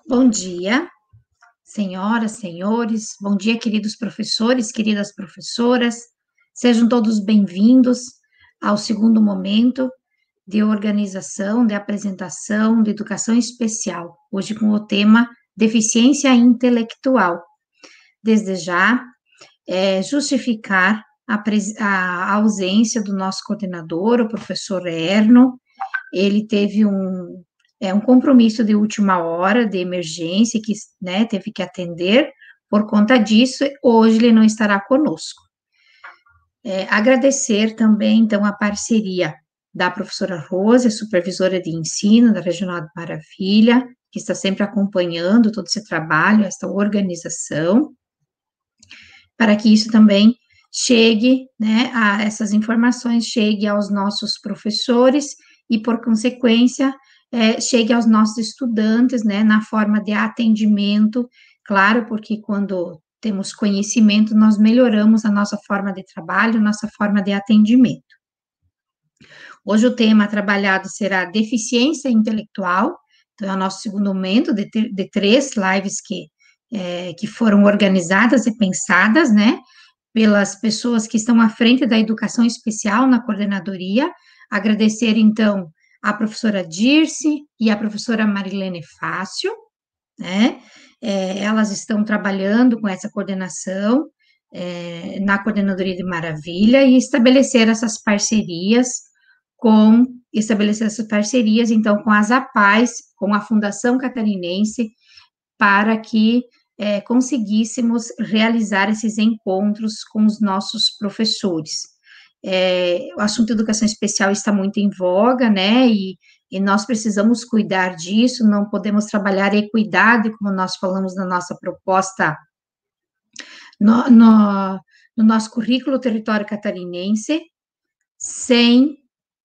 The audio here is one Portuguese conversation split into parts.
Bom dia, senhoras, senhores. Bom dia, queridos professores, queridas professoras. Sejam todos bem-vindos ao segundo momento de organização, de apresentação de educação especial, hoje com o tema deficiência intelectual. Desde já, justificar a ausência do nosso coordenador, o professor Erno. Ele teve um compromisso de última hora, de emergência, que, né, teve que atender. Por conta disso, hoje ele não estará conosco. Agradecer também, então, a parceria da professora Rose, supervisora de ensino da Regional de Maravilha, que está sempre acompanhando todo esse trabalho, essa organização, para que isso também chegue, né, essas informações chegue aos nossos professores e, por consequência, chegue aos nossos estudantes, né, na forma de atendimento, claro, porque quando temos conhecimento, nós melhoramos a nossa forma de trabalho, nossa forma de atendimento. Hoje o tema trabalhado será deficiência intelectual, então é o nosso segundo momento de 3 lives que foram organizadas e pensadas, né, pelas pessoas que estão à frente da educação especial na coordenadoria. Agradecer, então, a professora Dirce e a professora Marilene Fácio, né? Elas estão trabalhando com essa coordenação na Coordenadoria de Maravilha e estabelecer essas parcerias então, com as APAES, com a Fundação Catarinense, para que conseguíssemos realizar esses encontros com os nossos professores. O assunto educação especial está muito em voga, né, e nós precisamos cuidar disso, não podemos trabalhar equidade, como nós falamos na nossa proposta, no nosso currículo território catarinense, sem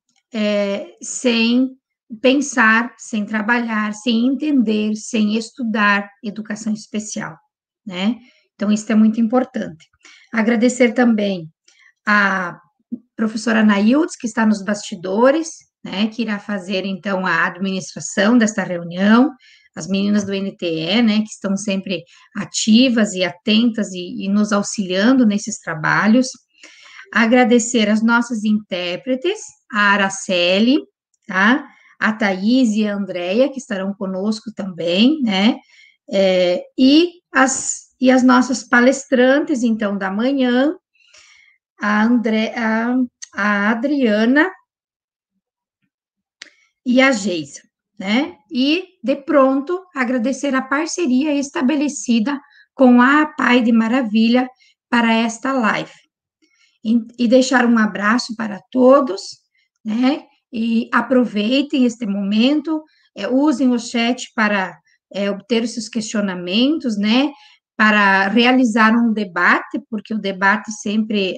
pensar, sem trabalhar, sem entender, sem estudar educação especial, né? Então, isso é muito importante. Agradecer também a professora Naildes, que está nos bastidores, né, que irá fazer, então, a administração desta reunião, as meninas do NTE, né, que estão sempre ativas e atentas e nos auxiliando nesses trabalhos. Agradecer as nossas intérpretes, a Araceli, tá? A Thaís e a Andréia, que estarão conosco também, né? E as nossas palestrantes, então, da manhã, a Adriana e a Geisa, né? E, de pronto, agradecer a parceria estabelecida com a Pai de Maravilha para esta live. E deixar um abraço para todos, né? E aproveitem este momento, usem o chat para obter os seus questionamentos, né? Para realizar um debate, porque o debate sempre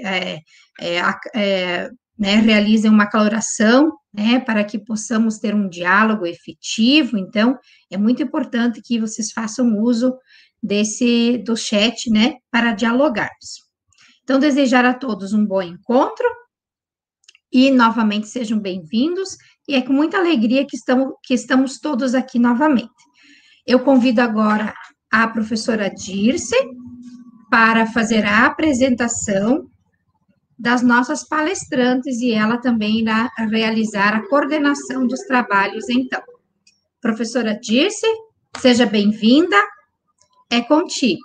né, realiza uma aclaração, né? Para que possamos ter um diálogo efetivo. Então, é muito importante que vocês façam uso do chat, né? Para dialogarmos. Então, desejar a todos um bom encontro e, novamente, sejam bem-vindos, e é com muita alegria que estamos todos aqui novamente. Eu convido agora a professora Dirce para fazer a apresentação das nossas palestrantes, e ela também irá realizar a coordenação dos trabalhos, então. Professora Dirce, seja bem-vinda, é contigo.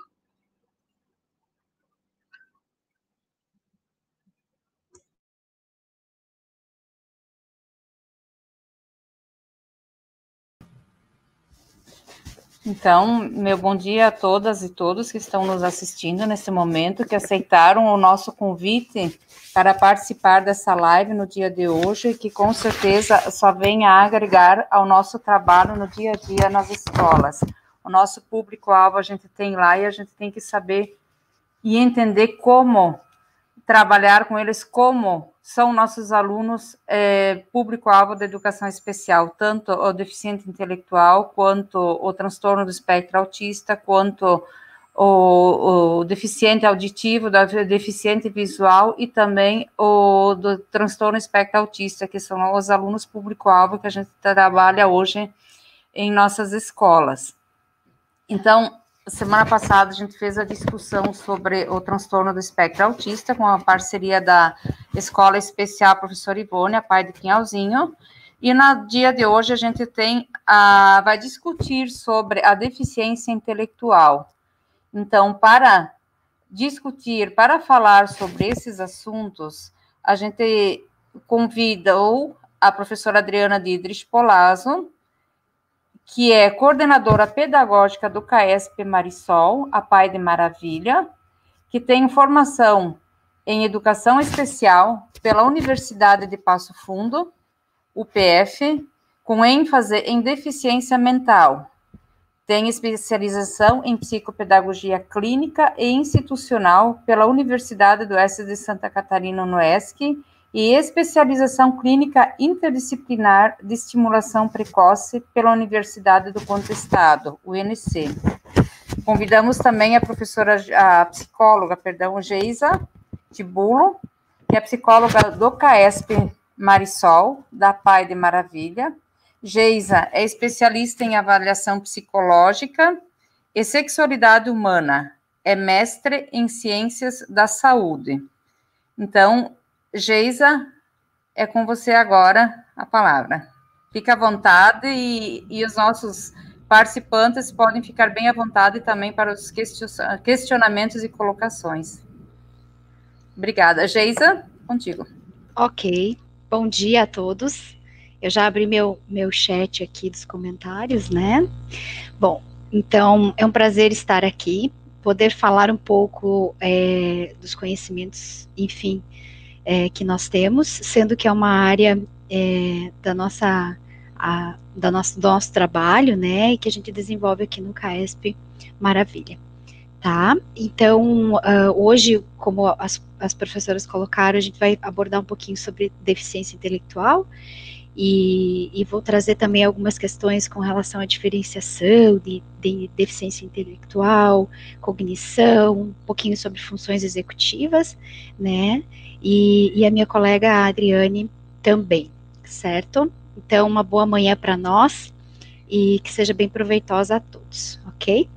Então, meu bom dia a todas e todos que estão nos assistindo nesse momento, que aceitaram o nosso convite para participar dessa live no dia de hoje, que com certeza só vem a agregar ao nosso trabalho no dia a dia nas escolas. O nosso público-alvo a gente tem lá e a gente tem que saber e entender como trabalhar com eles, como são nossos alunos público-alvo da educação especial, tanto o deficiente intelectual, quanto o transtorno do espectro autista, quanto o deficiente auditivo, da deficiente visual e também o do transtorno espectro autista, que são os alunos público-alvo que a gente trabalha hoje em nossas escolas. Então, semana passada a gente fez a discussão sobre o transtorno do espectro autista com a parceria da Escola Especial Professora Ivone, a pai de Pinhalzinho, e no dia de hoje a gente vai discutir sobre a deficiência intelectual. Então, para falar sobre esses assuntos, a gente convidou a professora Adriana Didrich Polazzo, que é coordenadora pedagógica do CAESP Marisol, a Pai de Maravilha, que tem formação em Educação Especial pela Universidade de Passo Fundo, UPF, com ênfase em deficiência mental. Tem especialização em psicopedagogia clínica e institucional pela Universidade do Oeste de Santa Catarina, UNOESC, e especialização clínica interdisciplinar de estimulação precoce pela Universidade do Contestado, UNC. Convidamos também a psicóloga, Geisa Tibulo, que é psicóloga do CAESP Marisol, da Pai de Maravilha. Geisa é especialista em avaliação psicológica e sexualidade humana, é mestre em ciências da saúde. Então, Geisa, é com você agora a palavra. Fique à vontade e os nossos participantes podem ficar bem à vontade também para os questionamentos e colocações. Obrigada. Geisa, contigo. Ok. Bom dia a todos. Eu já abri meu chat aqui dos comentários, né? Bom, então é um prazer estar aqui, poder falar um pouco dos conhecimentos, enfim, que nós temos, sendo que é uma área do nosso trabalho, né, e que a gente desenvolve aqui no CAESP Maravilha, tá? Então, hoje, como as professoras colocaram, a gente vai abordar um pouquinho sobre deficiência intelectual, e vou trazer também algumas questões com relação à diferenciação de deficiência intelectual, cognição, um pouquinho sobre funções executivas, né, e a minha colega Adriane também, certo? Então, uma boa manhã para nós, e que seja bem proveitosa a todos, ok?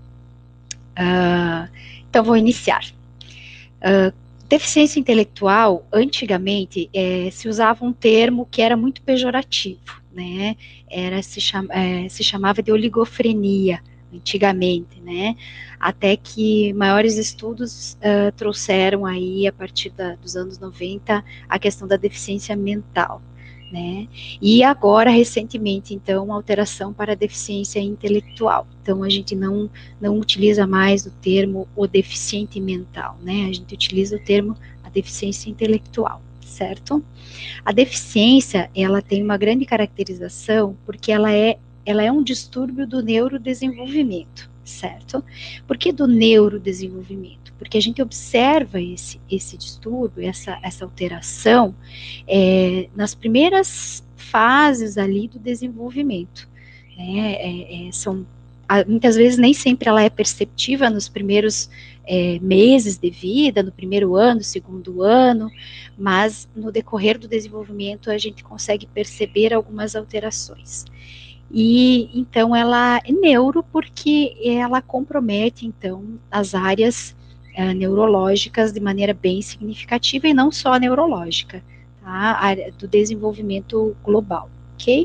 Então, vou iniciar. Deficiência intelectual, antigamente, se usava um termo que era muito pejorativo, né? Se chamava de oligofrenia, antigamente, né? Até que maiores estudos trouxeram aí, a partir dos anos 90, a questão da deficiência mental, né? E agora, recentemente, então, uma alteração para a deficiência intelectual. Então, a gente não utiliza mais o termo o deficiente mental, né? A gente utiliza o termo a deficiência intelectual, certo? A deficiência, ela tem uma grande caracterização porque ela é um distúrbio do neurodesenvolvimento, certo? Por que do neurodesenvolvimento? Porque a gente observa esse distúrbio, essa alteração, nas primeiras fases ali do desenvolvimento, né? Muitas vezes nem sempre ela é perceptiva nos primeiros meses de vida, no primeiro ano, segundo ano, mas no decorrer do desenvolvimento a gente consegue perceber algumas alterações. E então ela é neuro porque ela compromete então as áreas neurológicas de maneira bem significativa, e não só a neurológica, tá? A área do desenvolvimento global, ok?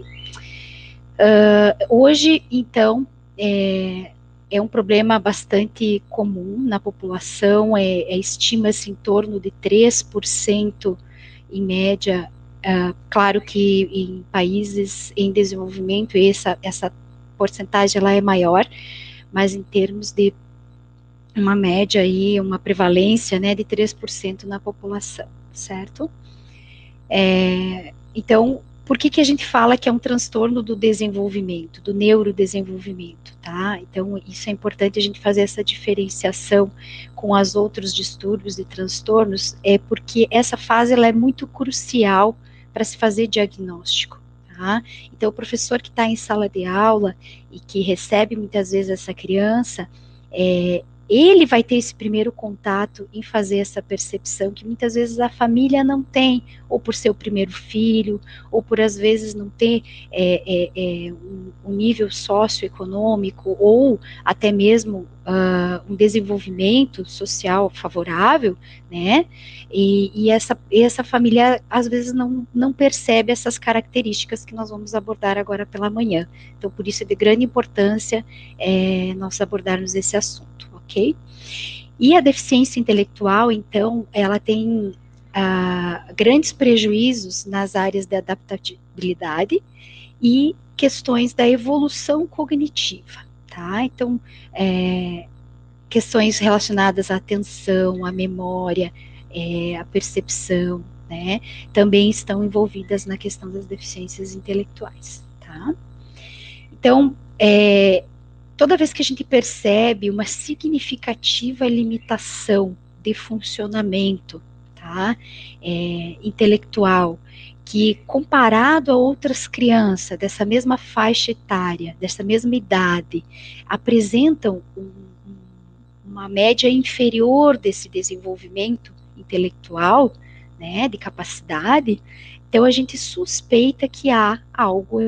Hoje, então, é um problema bastante comum na população, estima-se em torno de 3% em média. Claro que em países em desenvolvimento essa porcentagem ela é maior, mas em termos de uma média aí, uma prevalência, né, de 3% na população, certo? Então, por que a gente fala que é um transtorno do desenvolvimento, do neurodesenvolvimento, tá? Então, isso é importante a gente fazer essa diferenciação com os outros distúrbios e transtornos, porque essa fase ela é muito crucial para se fazer diagnóstico, tá? Então, o professor que está em sala de aula e que recebe muitas vezes essa criança, ele vai ter esse primeiro contato em fazer essa percepção que muitas vezes a família não tem, ou por ser o primeiro filho, ou por às vezes não ter um nível socioeconômico, ou até mesmo um desenvolvimento social favorável, né? E essa família às vezes não percebe essas características que nós vamos abordar agora pela manhã. Então, por isso é de grande importância nós abordarmos esse assunto, ok? E a deficiência intelectual, então, ela tem grandes prejuízos nas áreas da adaptabilidade e questões da evolução cognitiva, tá? Então, questões relacionadas à atenção, à memória, à percepção, né, também estão envolvidas na questão das deficiências intelectuais, tá? Então, toda vez que a gente percebe uma significativa limitação de funcionamento, tá, intelectual, que comparado a outras crianças dessa mesma faixa etária, dessa mesma idade, apresentam uma média inferior desse desenvolvimento intelectual, né, de capacidade, então a gente suspeita que há algo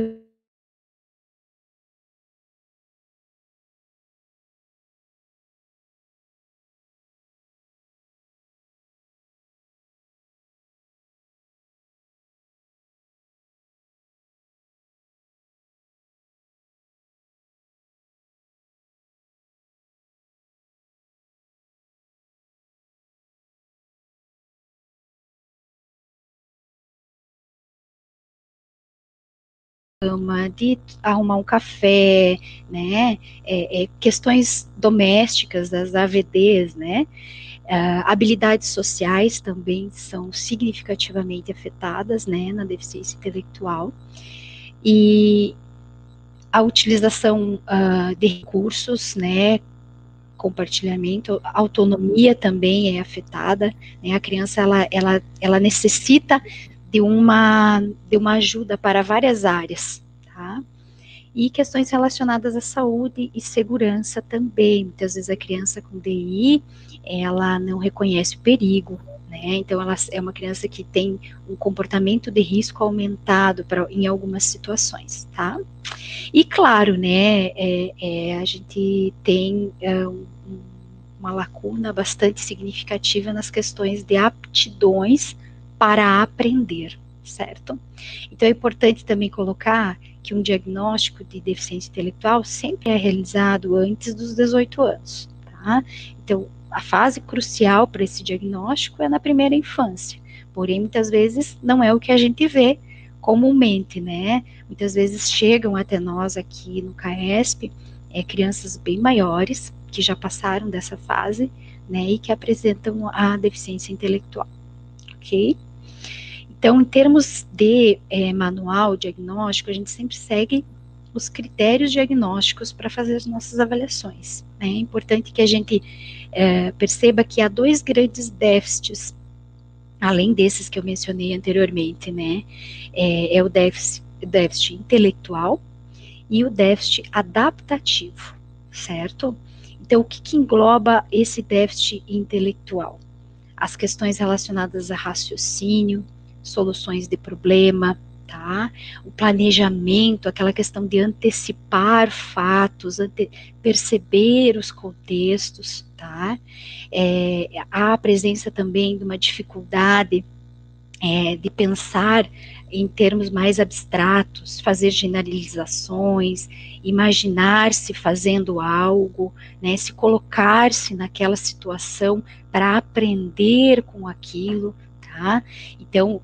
de arrumar um café, né, questões domésticas, das AVDs, né, habilidades sociais também são significativamente afetadas, né, na deficiência intelectual, e a utilização de recursos, né, compartilhamento, autonomia também é afetada, né, a criança, ela necessita de uma ajuda para várias áreas, tá? E questões relacionadas à saúde e segurança também, muitas vezes a criança com DI, ela não reconhece o perigo, né, então ela é uma criança que tem um comportamento de risco aumentado em algumas situações, tá? E claro, né, a gente tem uma lacuna bastante significativa nas questões de aptidões para aprender, certo? Então é importante também colocar que um diagnóstico de deficiência intelectual sempre é realizado antes dos 18 anos, tá? Então, a fase crucial para esse diagnóstico é na primeira infância, porém, muitas vezes, não é o que a gente vê comumente, né? Muitas vezes chegam até nós aqui no CAESP, crianças bem maiores, que já passaram dessa fase, né, e que apresentam a deficiência intelectual, ok? Então, em termos de manual diagnóstico, a gente sempre segue os critérios diagnósticos para fazer as nossas avaliações, né? É importante que a gente perceba que há dois grandes déficits, além desses que eu mencionei anteriormente, né? É o déficit intelectual e o déficit adaptativo, certo? Então, o que engloba esse déficit intelectual? As questões relacionadas a raciocínio, soluções de problema, tá? O planejamento, aquela questão de antecipar fatos, perceber os contextos, tá? Há a presença também de uma dificuldade de pensar em termos mais abstratos, fazer generalizações, imaginar-se fazendo algo, né, se colocar-se naquela situação para aprender com aquilo, tá? Então,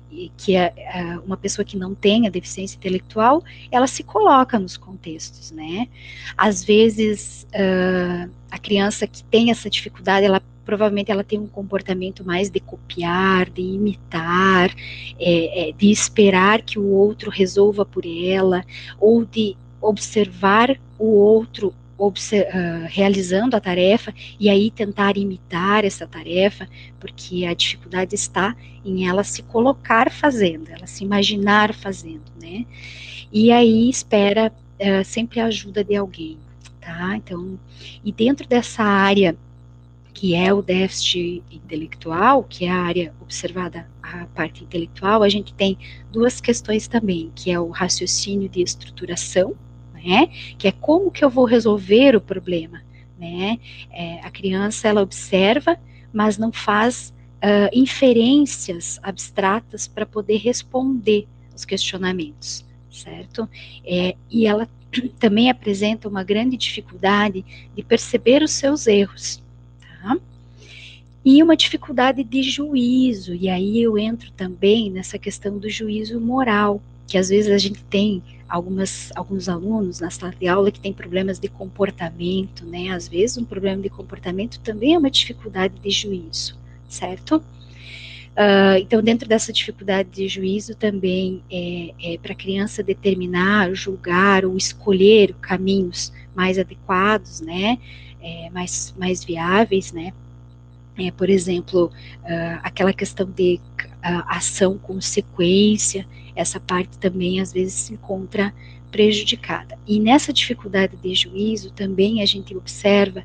uma pessoa que não tenha deficiência intelectual, ela se coloca nos contextos, né? Às vezes, a criança que tem essa dificuldade, provavelmente ela tem um comportamento mais de copiar, de imitar, de esperar que o outro resolva por ela, ou de observar o outro realizando a tarefa, e aí tentar imitar essa tarefa, porque a dificuldade está em ela se colocar fazendo, ela se imaginar fazendo, né? E aí espera sempre a ajuda de alguém, tá? Então, e dentro dessa área que é o déficit intelectual, que é a área observada, a parte intelectual, a gente tem duas questões também, que é o raciocínio de estruturação, né, que é como que eu vou resolver o problema, né, a criança, ela observa, mas não faz inferências abstratas para poder responder os questionamentos, certo? E ela também apresenta uma grande dificuldade de perceber os seus erros, tá? E uma dificuldade de juízo, e aí eu entro também nessa questão do juízo moral, que às vezes a gente tem alguns alunos na sala de aula que tem problemas de comportamento, né? Às vezes um problema de comportamento também é uma dificuldade de juízo, certo? Então, dentro dessa dificuldade de juízo também para a criança determinar, julgar ou escolher caminhos mais adequados, né? Mais viáveis, né? Por exemplo, aquela questão de ação-consequência, essa parte também às vezes se encontra prejudicada. E nessa dificuldade de juízo também a gente observa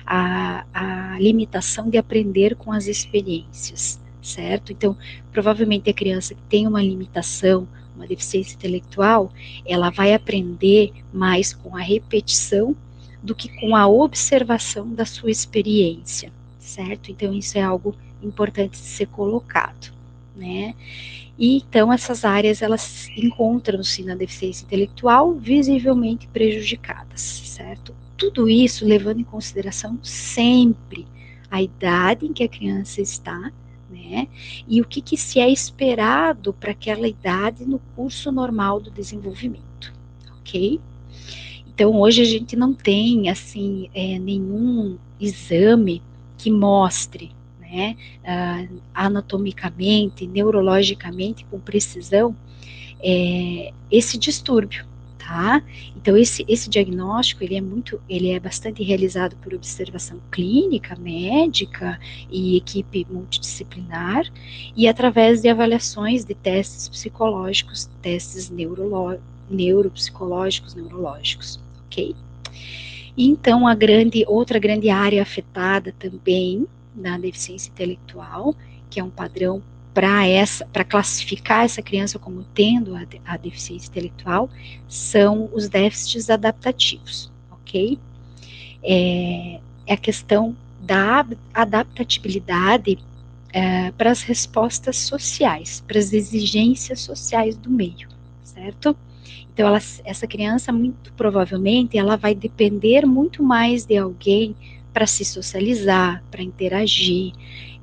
a limitação de aprender com as experiências, certo? Então, provavelmente a criança que tem uma limitação, uma deficiência intelectual, ela vai aprender mais com a repetição do que com a observação da sua experiência, certo? Então, isso é algo importante de ser colocado, né? E, então, essas áreas, elas encontram-se na deficiência intelectual visivelmente prejudicadas, certo? Tudo isso levando em consideração sempre a idade em que a criança está, né? E o que se é esperado para aquela idade no curso normal do desenvolvimento, ok? Então, hoje a gente não tem, assim, nenhum exame que mostre, né, anatomicamente, neurologicamente, com precisão, esse distúrbio, tá? Então, esse diagnóstico, ele é bastante realizado por observação clínica, médica e equipe multidisciplinar, e através de avaliações de testes psicológicos, testes neuropsicológicos, neurológicos, ok? E então, outra grande área afetada também na deficiência intelectual, que é um padrão para classificar essa criança como tendo a deficiência intelectual, são os déficits adaptativos, ok? É a questão da adaptabilidade para as respostas sociais, para as exigências sociais do meio, certo? Então, essa criança, muito provavelmente, ela vai depender muito mais de alguém para se socializar, para interagir,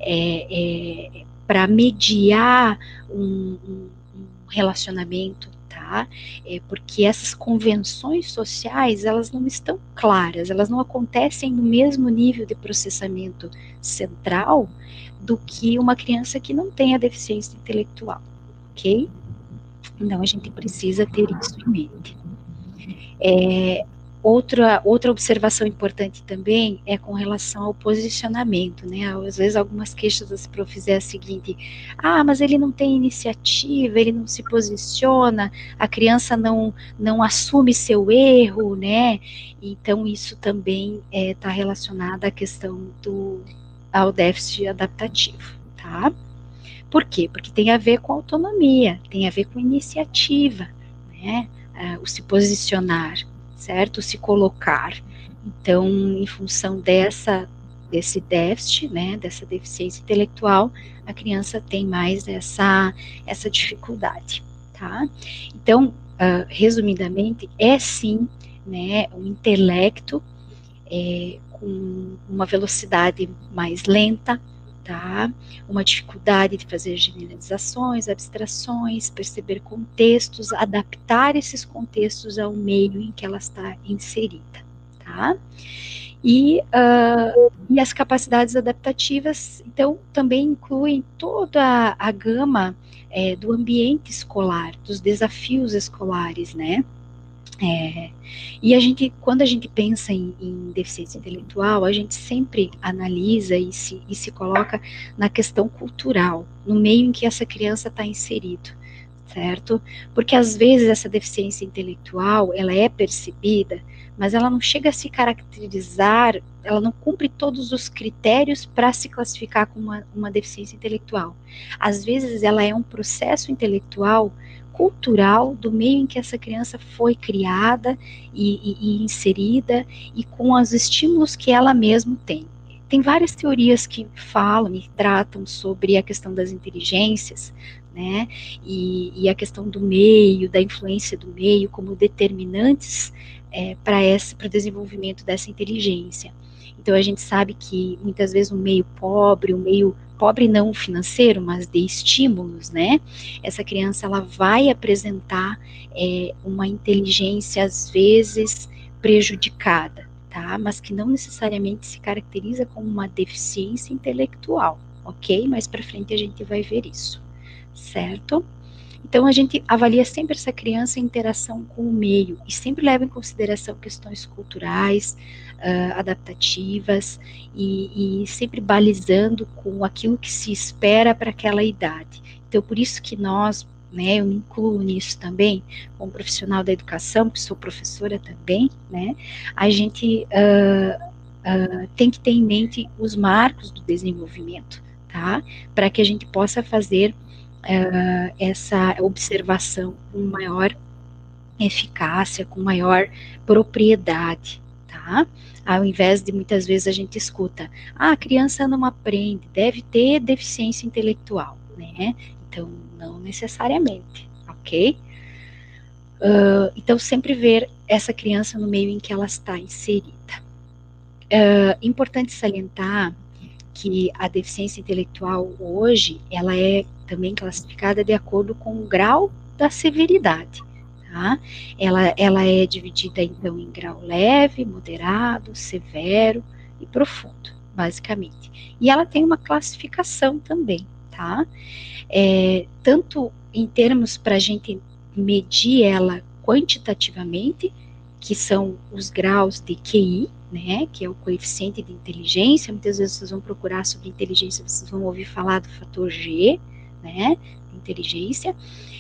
para mediar um relacionamento, tá? Porque essas convenções sociais, elas não estão claras, elas não acontecem no mesmo nível de processamento central do que uma criança que não tem a deficiência intelectual, ok? Então, a gente precisa ter isso em mente. Outra observação importante também é com relação ao posicionamento, né? Às vezes algumas queixas das profs é a seguinte: mas ele não tem iniciativa, ele não se posiciona, a criança não assume seu erro, né? Então, isso também está relacionado à questão ao déficit adaptativo, tá? Por quê? Porque tem a ver com autonomia, tem a ver com iniciativa, né? O se posicionar, certo? Se colocar. Então, em função desse déficit, né, dessa deficiência intelectual, a criança tem mais essa dificuldade, tá? Então, resumidamente, é sim, né, um intelecto com uma velocidade mais lenta, tá? Uma dificuldade de fazer generalizações, abstrações, perceber contextos, adaptar esses contextos ao meio em que ela está inserida, tá? E as capacidades adaptativas, então, também incluem toda a gama do ambiente escolar, dos desafios escolares, né? E quando a gente pensa em deficiência intelectual, a gente sempre analisa e se coloca na questão cultural, no meio em que essa criança está inserido, certo? Porque às vezes essa deficiência intelectual, ela é percebida, mas ela não chega a se caracterizar, ela não cumpre todos os critérios para se classificar como uma deficiência intelectual. Às vezes ela é um processo intelectual cultural do meio em que essa criança foi criada e inserida, e com os estímulos que ela mesma tem. Tem várias teorias que falam e tratam sobre a questão das inteligências, né, e a questão do meio, da influência do meio como determinantes para o desenvolvimento dessa inteligência. Então a gente sabe que muitas vezes um meio pobre não financeiro, mas de estímulos, né, essa criança ela vai apresentar uma inteligência às vezes prejudicada, tá, mas que não necessariamente se caracteriza como uma deficiência intelectual, ok? Mais para frente a gente vai ver isso, certo? Então a gente avalia sempre essa criança em interação com o meio e sempre leva em consideração questões culturais, adaptativas e sempre balizando com aquilo que se espera para aquela idade. Então por isso que nós, né, eu me incluo nisso também, como profissional da educação, que sou professora também, né, a gente tem que ter em mente os marcos do desenvolvimento, tá, para que a gente possa fazer essa observação com maior eficácia, com maior propriedade, tá? Ao invés de muitas vezes a gente escuta, a criança não aprende, deve ter deficiência intelectual, né? Então, não necessariamente, ok? Então, sempre ver essa criança no meio em que ela está inserida. Importante salientar que a deficiência intelectual hoje, ela é também classificada de acordo com o grau da severidade, tá? Ela é dividida, então, em grau leve, moderado, severo e profundo, basicamente. E ela tem uma classificação também, tá? Tanto em termos para a gente medir ela quantitativamente, que são os graus de QI, né, que é o coeficiente de inteligência. Muitas vezes vocês vão procurar sobre inteligência, vocês vão ouvir falar do fator G, né, de inteligência,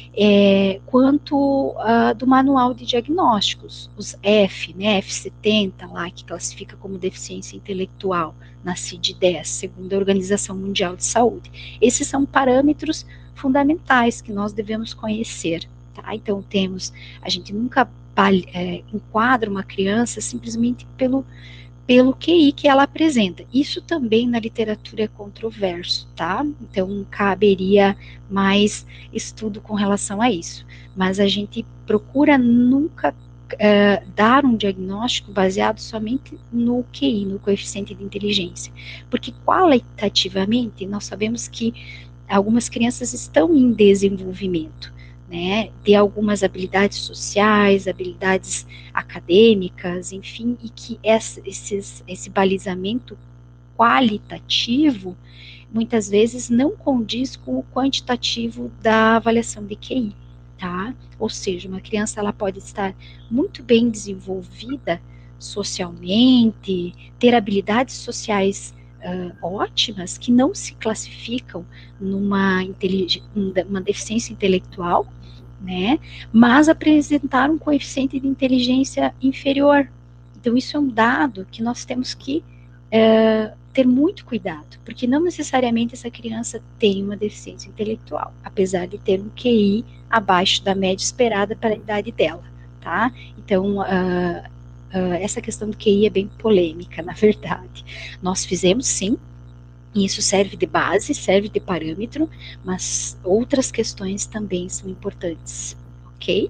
quanto do manual de diagnósticos, os F, né, F70 lá, que classifica como deficiência intelectual, na CID-10, segundo a Organização Mundial de Saúde. Esses são parâmetros fundamentais que nós devemos conhecer, tá? Então a gente nunca enquadra uma criança simplesmente pelo QI que ela apresenta. Isso também na literatura é controverso, tá? Então caberia mais estudo com relação a isso. Mas a gente procura nunca dar um diagnóstico baseado somente no QI, no coeficiente de inteligência. Porque qualitativamente nós sabemos que algumas crianças estão em desenvolvimento, né, de algumas habilidades sociais, habilidades acadêmicas, enfim, e que esse balizamento qualitativo muitas vezes não condiz com o quantitativo da avaliação de QI, tá? Ou seja, uma criança ela pode estar muito bem desenvolvida socialmente, ter habilidades sociais ótimas que não se classificam numa deficiência intelectual, né, mas apresentar um coeficiente de inteligência inferior. Então isso é um dado que nós temos que ter muito cuidado, porque não necessariamente essa criança tem uma deficiência intelectual, apesar de ter um QI abaixo da média esperada para a idade dela, tá? Então essa questão do QI é bem polêmica, na verdade. Nós fizemos sim, e isso serve de base, serve de parâmetro, mas outras questões também são importantes, ok?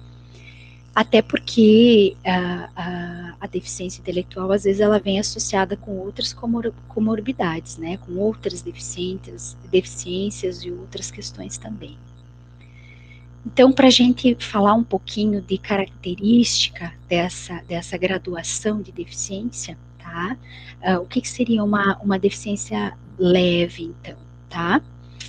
Até porque a deficiência intelectual, às vezes, ela vem associada com outras comorbidades, né? Com outras deficiências e outras questões também. Então, para a gente falar um pouquinho de característica dessa graduação de deficiência, tá? O que seria uma deficiência leve, então, tá?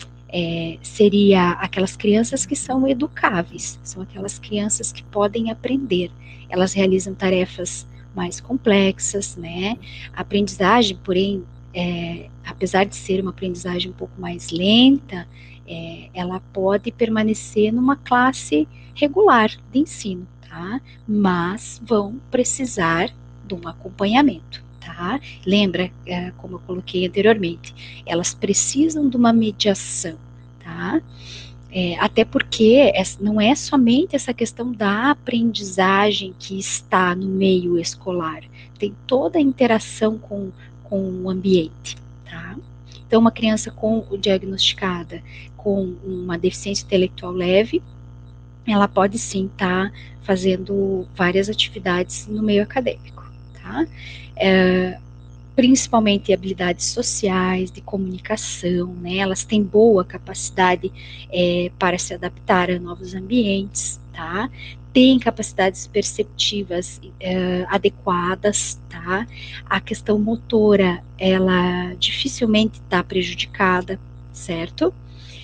Seria aquelas crianças que são educáveis, são aquelas crianças que podem aprender, elas realizam tarefas mais complexas, né? A aprendizagem, porém, apesar de ser uma aprendizagem um pouco mais lenta, ela pode permanecer numa classe regular de ensino, tá? Mas vão precisar de um acompanhamento, tá? Lembra, como eu coloquei anteriormente, elas precisam de uma mediação, tá? Até porque não é somente essa questão da aprendizagem que está no meio escolar, tem toda a interação com o ambiente, tá? Então, uma criança diagnosticada com uma deficiência intelectual leve, ela pode sim estar fazendo várias atividades no meio acadêmico, tá? Principalmente habilidades sociais, de comunicação, né? Elas têm boa capacidade para se adaptar a novos ambientes, tá? Tem capacidades perceptivas adequadas, tá? A questão motora, ela dificilmente está prejudicada, certo?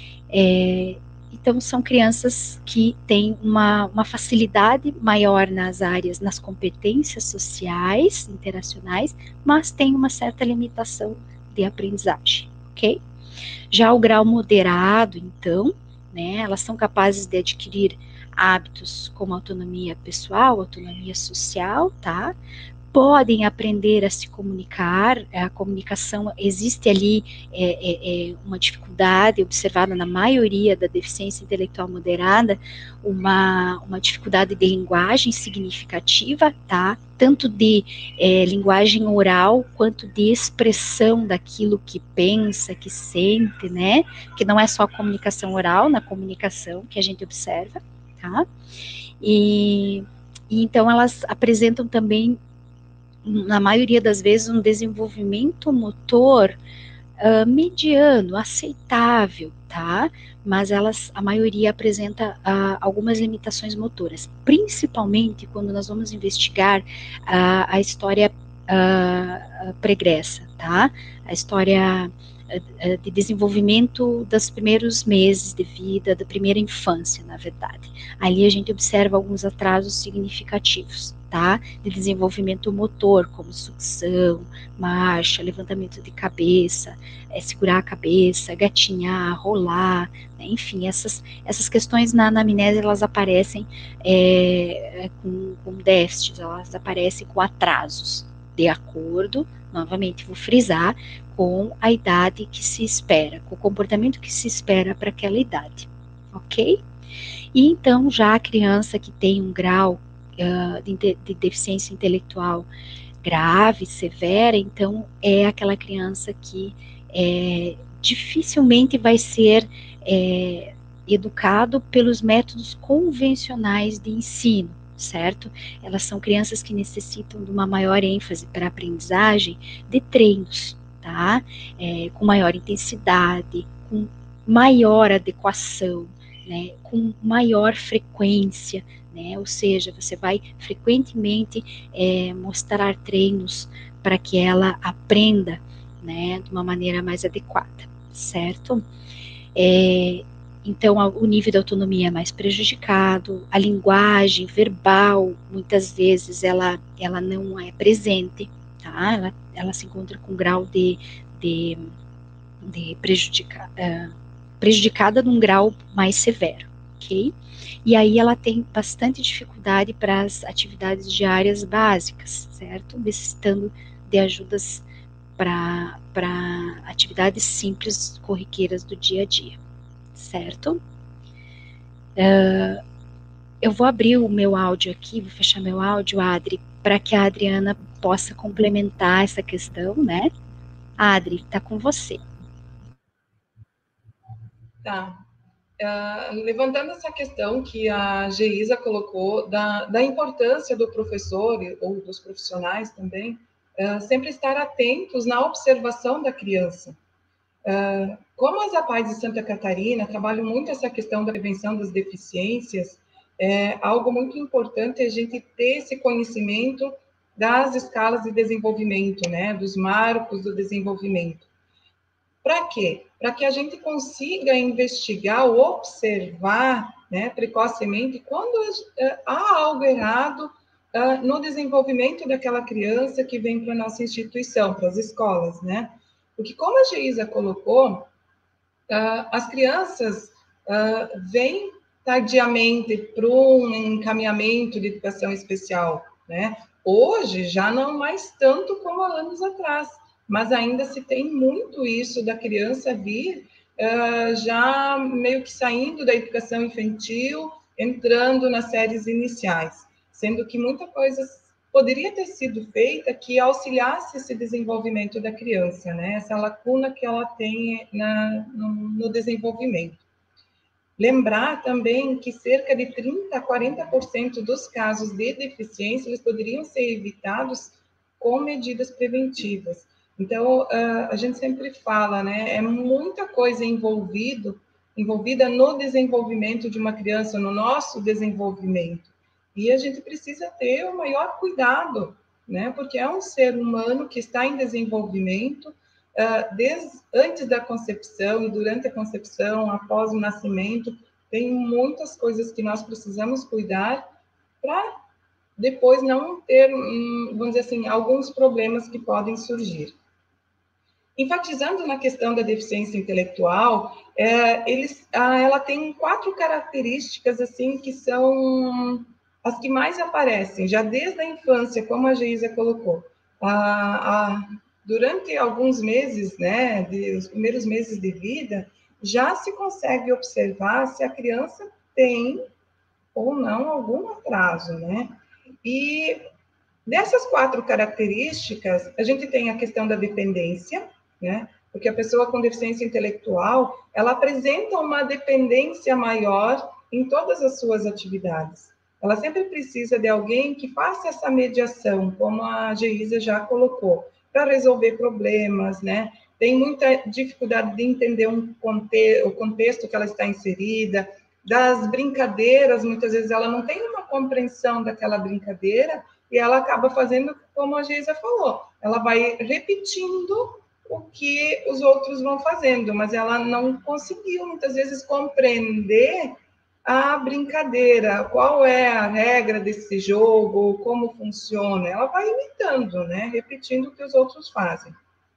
Então, são crianças que têm uma facilidade maior nas competências sociais, interacionais, mas têm uma certa limitação de aprendizagem, ok? Já o grau moderado, então, né, elas são capazes de adquirir hábitos como autonomia pessoal, autonomia social, tá? Podem aprender a se comunicar, a comunicação, existe ali uma dificuldade observada na maioria da deficiência intelectual moderada, uma dificuldade de linguagem significativa, tá? Tanto de linguagem oral, quanto de expressão daquilo que pensa, que sente, né? Que não é só a comunicação oral, na comunicação que a gente observa, tá? E então elas apresentam também, na maioria das vezes, um desenvolvimento motor mediano, aceitável, tá? Mas a maioria apresenta algumas limitações motoras, principalmente quando nós vamos investigar a história pregressa, tá? A história de desenvolvimento dos primeiros meses de vida, da primeira infância, na verdade. Ali a gente observa alguns atrasos significativos, tá? De desenvolvimento motor, como sucção, marcha, levantamento de cabeça, segurar a cabeça, gatinhar, rolar, né? Enfim, essas questões na anamnese, elas aparecem com déficits, elas aparecem com atrasos, de acordo, novamente vou frisar, com a idade que se espera, com o comportamento que se espera para aquela idade, ok? E então, já a criança que tem um grau de deficiência intelectual grave, severa, então é aquela criança que dificilmente vai ser educado pelos métodos convencionais de ensino, certo? Elas são crianças que necessitam de uma maior ênfase para a aprendizagem de treinos, tá? Com maior intensidade, com maior adequação, né? Com maior frequência, né? Ou seja, você vai frequentemente mostrar treinos para que ela aprenda, né, de uma maneira mais adequada, certo? Então, o nível de autonomia é mais prejudicado, a linguagem verbal, muitas vezes, ela não é presente, tá? Ela se encontra com grau de prejudicada num grau mais severo, ok? E aí ela tem bastante dificuldade para as atividades diárias básicas, certo? Necessitando de ajudas para atividades simples, corriqueiras do dia a dia, certo? Eu vou abrir o meu áudio aqui, vou fechar meu áudio, Adri, para que a Adriana possa complementar essa questão, né? Adri, está com você. Tá. Levantando essa questão que a Geisa colocou, da importância do professor ou dos profissionais também, sempre estar atentos na observação da criança. Como as APAES de Santa Catarina trabalham muito essa questão da prevenção das deficiências, algo muito importante é a gente ter esse conhecimento das escalas de desenvolvimento, né, dos marcos do desenvolvimento. Para quê? Para que a gente consiga investigar ou observar, né, precocemente quando há algo errado no desenvolvimento daquela criança que vem para a nossa instituição, para as escolas, né? Porque como a Geisa colocou, as crianças vêm tardiamente para um encaminhamento de educação especial, né? Hoje, já não mais tanto como há anos atrás, mas ainda se tem muito isso da criança vir já meio que saindo da educação infantil, entrando nas séries iniciais, sendo que muita coisa poderia ter sido feita que auxiliasse esse desenvolvimento da criança, né? Essa lacuna que ela tem no desenvolvimento. Lembrar também que cerca de 30% a 40% dos casos de deficiência eles poderiam ser evitados com medidas preventivas. Então, a gente sempre fala, né? É muita coisa envolvida no desenvolvimento de uma criança, no nosso desenvolvimento. E a gente precisa ter o maior cuidado, né? Porque é um ser humano que está em desenvolvimento, desde antes da concepção e durante a concepção, após o nascimento, tem muitas coisas que nós precisamos cuidar para depois não ter, vamos dizer assim, alguns problemas que podem surgir. Enfatizando na questão da deficiência intelectual, ela tem 4 características assim que são as que mais aparecem, já desde a infância, como a Geisa colocou. Durante alguns meses, né, os primeiros meses de vida, já se consegue observar se a criança tem ou não algum atraso, né? E dessas 4 características, a gente tem a questão da dependência, né? Porque a pessoa com deficiência intelectual, ela apresenta uma dependência maior em todas as suas atividades. Ela sempre precisa de alguém que faça essa mediação, como a Geisa já colocou, para resolver problemas, né? Tem muita dificuldade de entender o contexto que ela está inserida, das brincadeiras, muitas vezes ela não tem uma compreensão daquela brincadeira e ela acaba fazendo como a Geisa falou, ela vai repetindo o que os outros vão fazendo, mas ela não conseguiu, muitas vezes, compreender a brincadeira, qual é a regra desse jogo, como funciona. Ela vai imitando, né? Repetindo o que os outros fazem.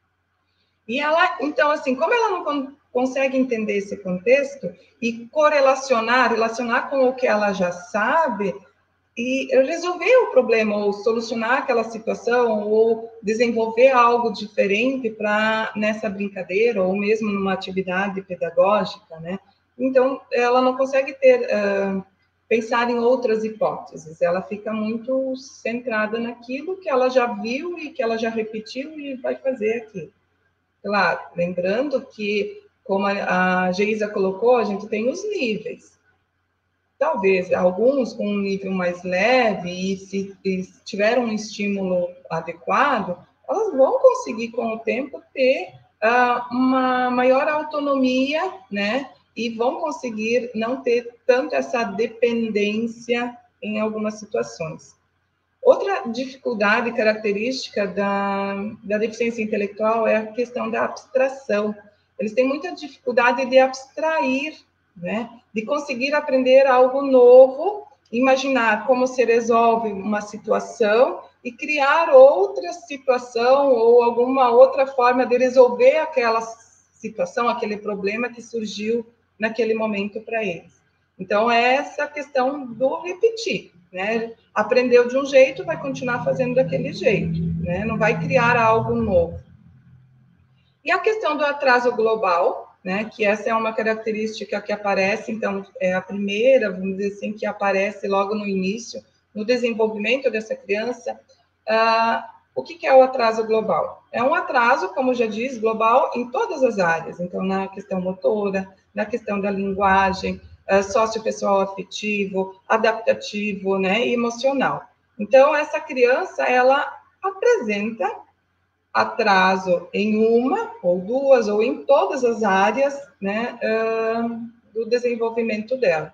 E ela, então, assim, como ela não consegue entender esse contexto e relacionar com o que ela já sabe e resolver o problema, ou solucionar aquela situação, ou desenvolver algo diferente nessa brincadeira, ou mesmo numa atividade pedagógica, né? Então, ela não consegue pensar em outras hipóteses, ela fica muito centrada naquilo que ela já viu e que ela já repetiu e vai fazer aquilo. Claro, lembrando que, como a Geisa colocou, a gente tem os níveis. Talvez alguns com um nível mais leve e se tiver um estímulo adequado, elas vão conseguir, com o tempo, ter uma maior autonomia, né? E vão conseguir não ter tanto essa dependência em algumas situações. Outra dificuldade característica da deficiência intelectual é a questão da abstração. Eles têm muita dificuldade de abstrair, né? De conseguir aprender algo novo, imaginar como se resolve uma situação e criar outra situação ou alguma outra forma de resolver aquela situação, aquele problema que surgiu naquele momento para eles. Então, é essa questão do repetir, né? Aprendeu de um jeito, vai continuar fazendo daquele jeito, né? Não vai criar algo novo. E a questão do atraso global, né? Que essa é uma característica que aparece, então, é a primeira, vamos dizer assim, que aparece logo no início, no desenvolvimento dessa criança. O que é o atraso global? É um atraso, como já diz, global em todas as áreas. Então, na questão motora, na questão da linguagem, sociopessoal afetivo, adaptativo, né, e emocional. Então, essa criança, ela apresenta atraso em uma, ou duas, ou em todas as áreas, né, do desenvolvimento dela.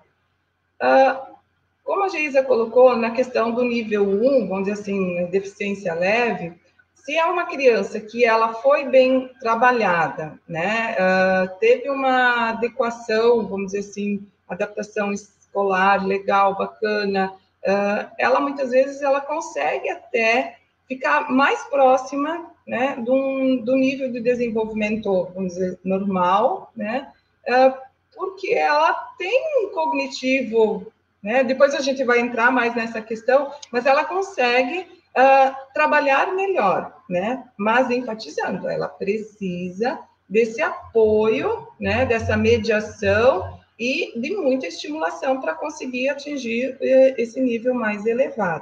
Como a Geisa colocou, na questão do nível 1, vamos dizer assim, deficiência leve, se é uma criança que ela foi bem trabalhada, né, teve uma adequação, vamos dizer assim, adaptação escolar legal, bacana, ela muitas vezes ela consegue até ficar mais próxima, né, do nível de desenvolvimento, vamos dizer, normal, né, porque ela tem um cognitivo, né? Depois a gente vai entrar mais nessa questão, mas ela consegue trabalhar melhor, né? Mas enfatizando, ela precisa desse apoio, né? Dessa mediação e de muita estimulação para conseguir atingir esse nível mais elevado.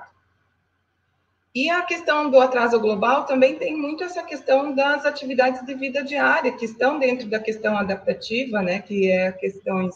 E a questão do atraso global também tem muito essa questão das atividades de vida diária, que estão dentro da questão adaptativa, né, que é questões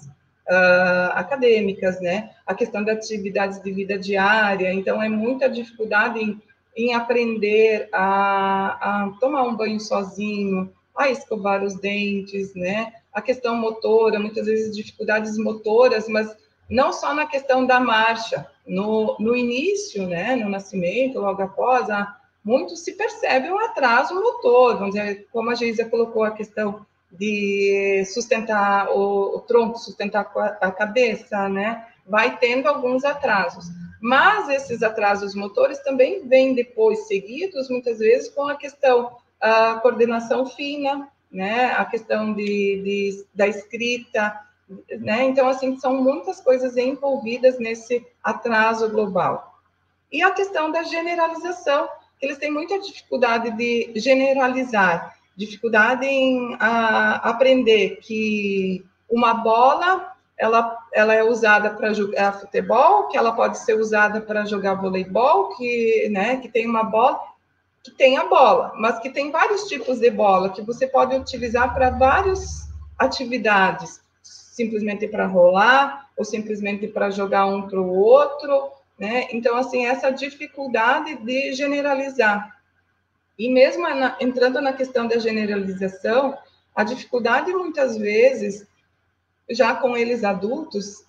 acadêmicas, né, a questão das atividades de vida diária. Então, é muita dificuldade em aprender a tomar um banho sozinho, a escovar os dentes, né, a questão motora, muitas vezes dificuldades motoras, mas não só na questão da marcha. No início, né, no nascimento, logo após, muito se percebe um atraso motor, vamos dizer, como a Geisa colocou a questão de sustentar o tronco, sustentar a cabeça, né, vai tendo alguns atrasos. Mas esses atrasos motores também vêm depois seguidos, muitas vezes, com a questão da coordenação fina, né, a questão da escrita, né? Então, assim, são muitas coisas envolvidas nesse atraso global. E a questão da generalização, eles têm muita dificuldade de generalizar, dificuldade em aprender que uma bola, ela é usada para jogar futebol, que ela pode ser usada para jogar voleibol, né, que tem uma bola, que tem a bola, mas que tem vários tipos de bola, que você pode utilizar para várias atividades, simplesmente para rolar, ou simplesmente para jogar um para o outro, né? Então, assim, essa dificuldade de generalizar. E mesmo entrando na questão da generalização, a dificuldade, muitas vezes, já com eles adultos,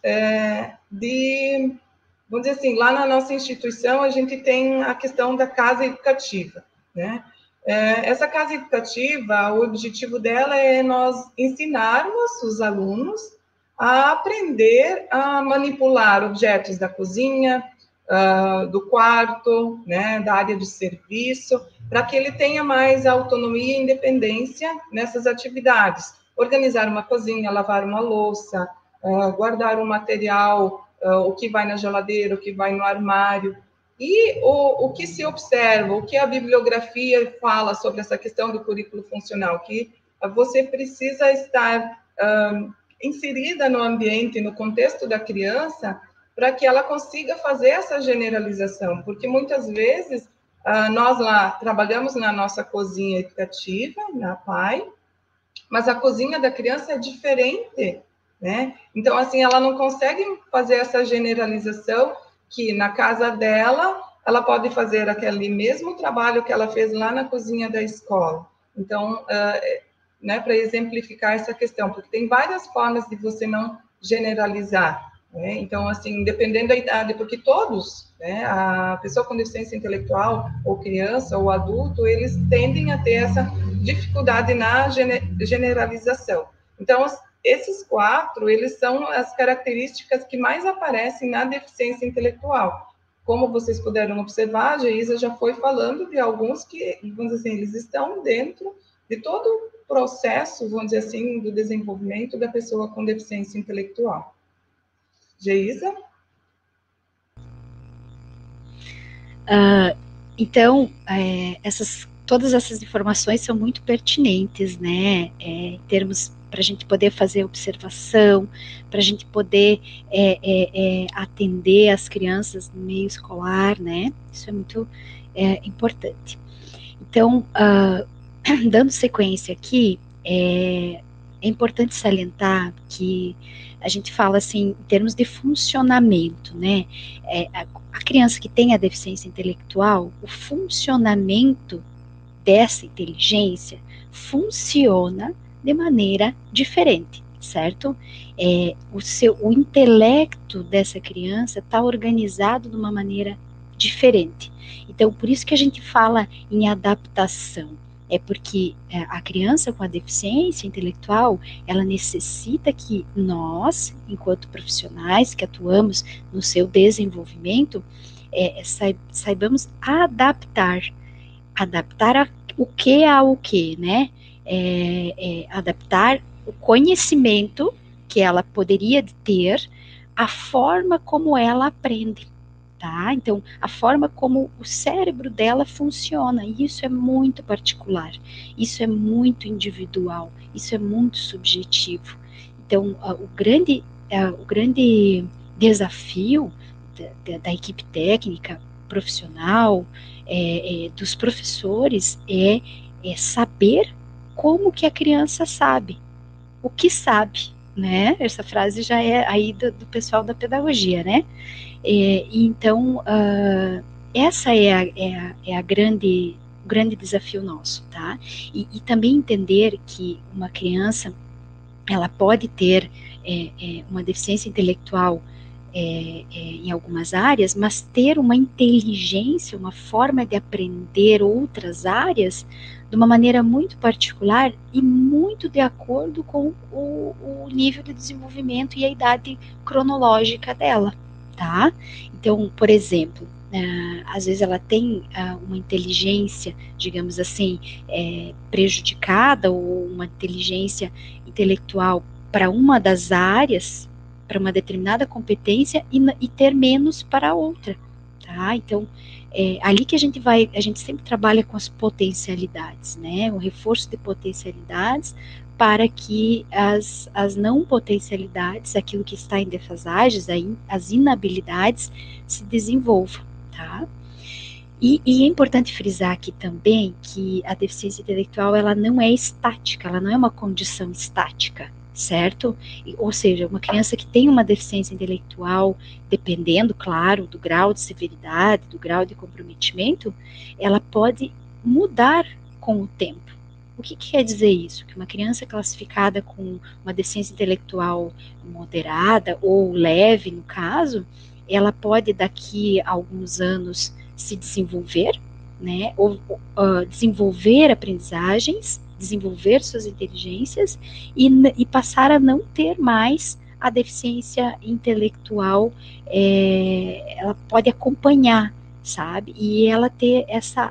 vamos dizer assim, lá na nossa instituição, a gente tem a questão da casa educativa, né? Essa casa educativa, o objetivo dela é nós ensinarmos os alunos a aprender a manipular objetos da cozinha, do quarto, né, da área de serviço, para que ele tenha mais autonomia e independência nessas atividades. Organizar uma cozinha, lavar uma louça, guardar um material, o que vai na geladeira, o que vai no armário. E o que se observa, o que a bibliografia fala sobre essa questão do currículo funcional, que você precisa estar inserida no ambiente, no contexto da criança, para que ela consiga fazer essa generalização, porque muitas vezes nós lá trabalhamos na nossa cozinha educativa, na PAI, mas a cozinha da criança é diferente, né? Então, assim, ela não consegue fazer essa generalização que na casa dela, ela pode fazer aquele mesmo trabalho que ela fez lá na cozinha da escola. Então, né, para exemplificar essa questão, porque tem várias formas de você não generalizar, né? Então, assim, dependendo da idade, porque todos, né, a pessoa com deficiência intelectual, ou criança, ou adulto, eles tendem a ter essa dificuldade na generalização. Então, esses 4, eles são as características que mais aparecem na deficiência intelectual. Como vocês puderam observar, a Geisa já foi falando de alguns que, vamos dizer assim, eles estão dentro de todo o processo, vamos dizer assim, do desenvolvimento da pessoa com deficiência intelectual. Geisa? Então, todas essas informações são muito pertinentes, né, em termos para a gente poder fazer observação, para a gente poder atender as crianças no meio escolar, né, isso é muito importante. Então, dando sequência aqui, é importante salientar que a gente fala assim, em termos de funcionamento, né, a criança que tem a deficiência intelectual, o funcionamento dessa inteligência funciona de maneira diferente, certo? O intelecto dessa criança está organizado de uma maneira diferente. Então, por isso que a gente fala em adaptação. É porque a criança com a deficiência intelectual, ela necessita que nós, enquanto profissionais que atuamos no seu desenvolvimento, saibamos adaptar o que ao que, né? Adaptar o conhecimento que ela poderia ter, a forma como ela aprende, tá? Então, a forma como o cérebro dela funciona, e isso é muito particular, isso é muito individual, isso é muito subjetivo. Então, o grande desafio da equipe técnica, profissional, dos professores, é saber como que a criança sabe, o que sabe, né? Essa frase já é aí do pessoal da pedagogia, né? Então, essa é o grande desafio nosso, tá? E também entender que uma criança, ela pode ter uma deficiência intelectual em algumas áreas, mas ter uma inteligência, uma forma de aprender outras áreas de uma maneira muito particular e muito de acordo com o nível de desenvolvimento e a idade cronológica dela, tá? Então, por exemplo, às vezes ela tem uma inteligência, digamos assim, prejudicada, ou uma inteligência intelectual para uma das áreas, para uma determinada competência, e ter menos para outra, tá? Então, ali que a gente sempre trabalha com as potencialidades, né? O reforço de potencialidades para que as não potencialidades, aquilo que está em defasagens, as inabilidades, se desenvolvam, tá? E é importante frisar aqui também que a deficiência intelectual, ela não é estática, ela não é uma condição estática, certo? Ou seja, uma criança que tem uma deficiência intelectual, dependendo, claro, do grau de severidade, do grau de comprometimento, ela pode mudar com o tempo. O que quer dizer isso? Que uma criança classificada com uma deficiência intelectual moderada ou leve, no caso, ela pode daqui a alguns anos se desenvolver, né, ou desenvolver aprendizagens, desenvolver suas inteligências e passar a não ter mais a deficiência intelectual, ela pode acompanhar, sabe, e ela ter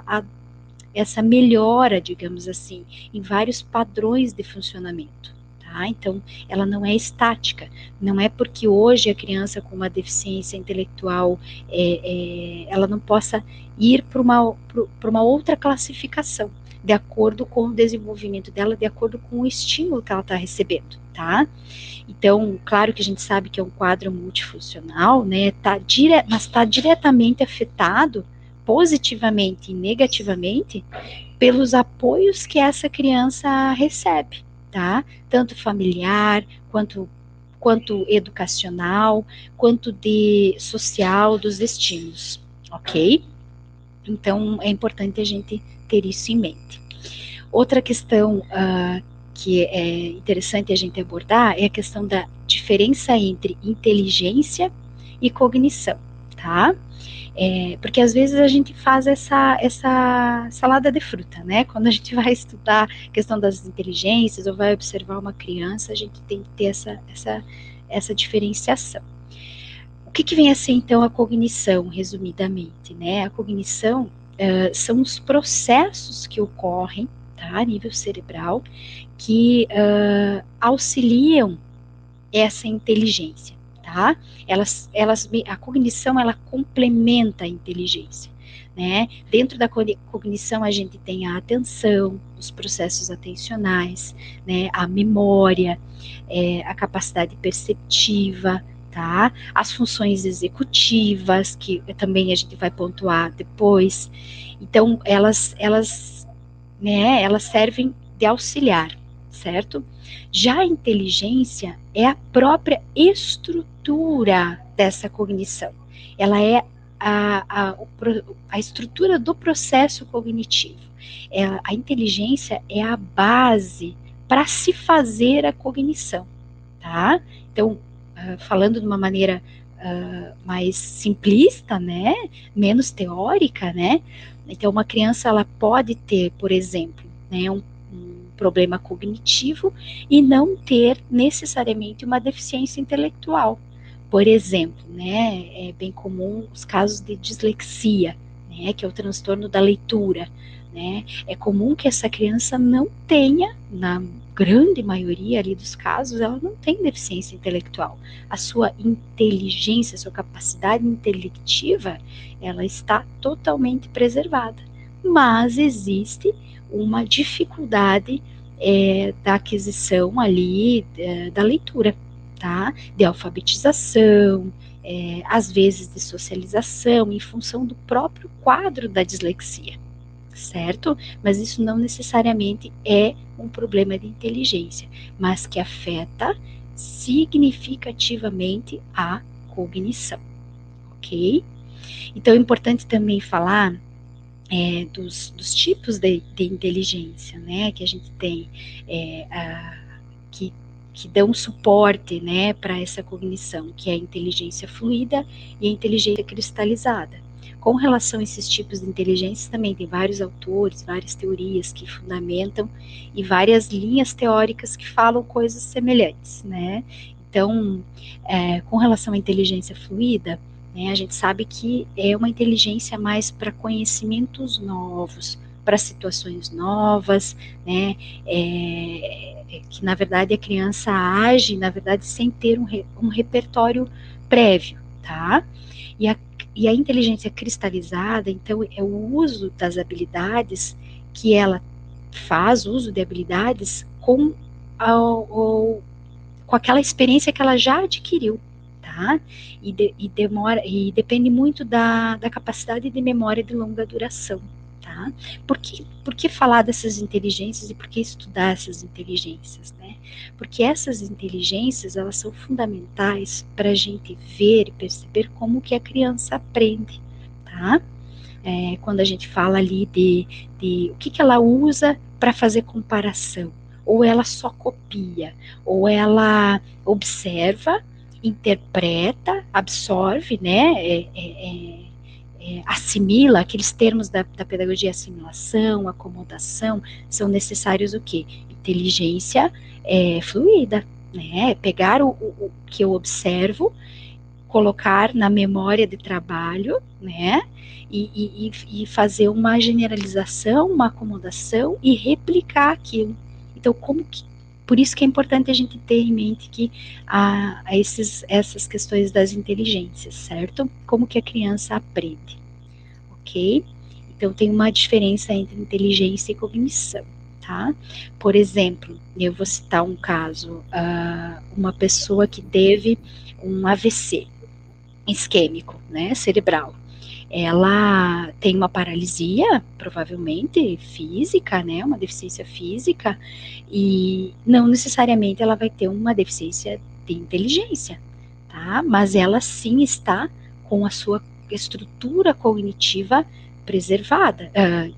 essa melhora, digamos assim, em vários padrões de funcionamento, tá? Então, ela não é estática, não é porque hoje a criança com uma deficiência intelectual, ela não possa ir para uma outra classificação, de acordo com o desenvolvimento dela, de acordo com o estímulo que ela está recebendo, tá? Então, claro que a gente sabe que é um quadro multifuncional, né? Mas está diretamente afetado, positivamente e negativamente, pelos apoios que essa criança recebe, tá? Tanto familiar, quanto educacional, quanto de social, dos estímulos, ok? Então, é importante a gente ter isso em mente. Outra questão que é interessante a gente abordar é a questão da diferença entre inteligência e cognição, tá? Porque às vezes a gente faz essa salada de fruta, né? Quando a gente vai estudar a questão das inteligências ou vai observar uma criança, a gente tem que ter essa diferenciação. O que vem a ser, então, a cognição, resumidamente, né? A cognição são os processos que ocorrem, tá, a nível cerebral, que auxiliam essa inteligência, tá? A cognição, ela complementa a inteligência, né? Dentro da cognição, a gente tem a atenção, os processos atencionais, né? A memória, a capacidade perceptiva, tá? As funções executivas, que também a gente vai pontuar depois. Então, elas servem de auxiliar, certo? Já a inteligência é a própria estrutura dessa cognição. Ela é a estrutura do processo cognitivo. A inteligência é a base para se fazer a cognição, tá? Então, falando de uma maneira mais simplista, né, menos teórica, né, então uma criança, ela pode ter, por exemplo, né, um problema cognitivo e não ter necessariamente uma deficiência intelectual. Por exemplo, né, é bem comum os casos de dislexia, né, que é o transtorno da leitura, né, é comum que essa criança não tenha, na grande maioria ali dos casos, ela não tem deficiência intelectual. A sua inteligência, a sua capacidade intelectiva, ela está totalmente preservada. Mas existe uma dificuldade da aquisição ali, da leitura, tá? De alfabetização, às vezes de socialização, em função do próprio quadro da dislexia, certo? Mas isso não necessariamente é um problema de inteligência, mas que afeta significativamente a cognição, ok? Então é importante também falar dos tipos de inteligência, né, que a gente tem, que dão suporte, né, para essa cognição, que é a inteligência fluida e a inteligência cristalizada. Com relação a esses tipos de inteligência, também tem vários autores, várias teorias que fundamentam e várias linhas teóricas que falam coisas semelhantes, né. Então, com relação à inteligência fluida, a gente sabe que é uma inteligência mais para conhecimentos novos, para situações novas, né, que na verdade a criança age, na verdade, sem ter um repertório prévio, tá? E a inteligência cristalizada, então, é o uso das habilidades que ela faz, uso de habilidades com aquela experiência que ela já adquiriu, tá? E depende muito da capacidade de memória de longa duração, tá? Por que falar dessas inteligências e por que estudar essas inteligências, né? Porque essas inteligências, elas são fundamentais para a gente ver e perceber como que a criança aprende, tá? Quando a gente fala ali de o que ela usa para fazer comparação, ou ela só copia, ou ela observa, interpreta, absorve, né, assimila, aqueles termos da pedagogia, assimilação, acomodação, são necessários o quê? Inteligência fluida, né, pegar o que eu observo, colocar na memória de trabalho, né, e fazer uma generalização, uma acomodação e replicar aquilo. Então, por isso que é importante a gente ter em mente que essas questões das inteligências, certo? Como que a criança aprende, ok? Então, tem uma diferença entre inteligência e cognição, tá? Por exemplo, eu vou citar um caso, uma pessoa que teve um AVC isquêmico, né, cerebral. Ela tem uma paralisia, provavelmente física, né, uma deficiência física, e não necessariamente ela vai ter uma deficiência de inteligência, tá? Mas ela sim está com a sua estrutura cognitiva preservada,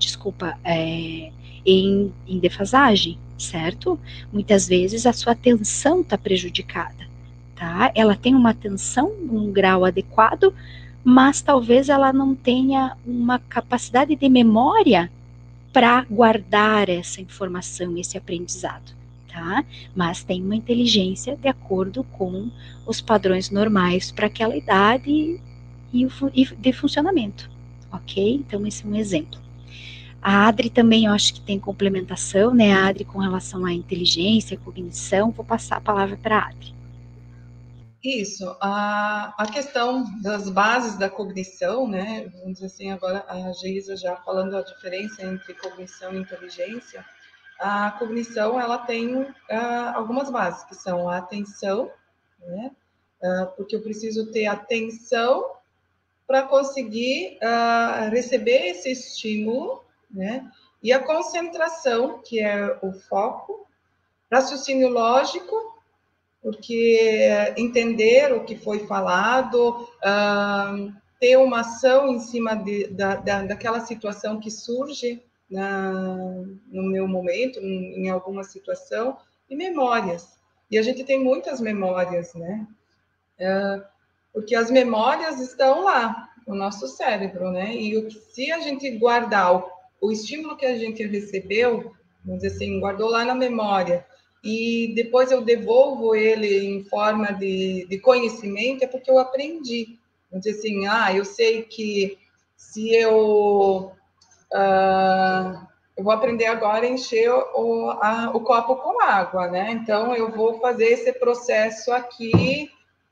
em defasagem, certo? Muitas vezes a sua atenção está prejudicada, tá? Ela tem uma atenção num grau adequado, mas talvez ela não tenha uma capacidade de memória para guardar essa informação, esse aprendizado, tá? Mas tem uma inteligência de acordo com os padrões normais para aquela idade e de funcionamento, ok? Então, esse é um exemplo. A Adri também, eu acho que tem complementação, né? A Adri com relação à inteligência, cognição, vou passar a palavra para a Adri. Isso, a questão das bases da cognição, né, vamos dizer assim, agora a Geisa já falando a diferença entre cognição e inteligência, a cognição, ela tem algumas bases, que são a atenção, né, porque eu preciso ter atenção para conseguir receber esse estímulo, né, e a concentração, que é o foco, raciocínio lógico, porque entender o que foi falado, ter uma ação em cima daquela situação que surge no meu momento, em alguma situação, e memórias. E a gente tem muitas memórias, né? Porque as memórias estão lá, no nosso cérebro, né? E se a gente guardar o estímulo que a gente recebeu, vamos dizer assim, guardou lá na memória, e depois eu devolvo ele em forma de conhecimento, é porque eu aprendi. Vamos dizer assim, eu sei que se eu eu vou aprender agora a encher o copo com água, né? Então, eu vou fazer esse processo aqui,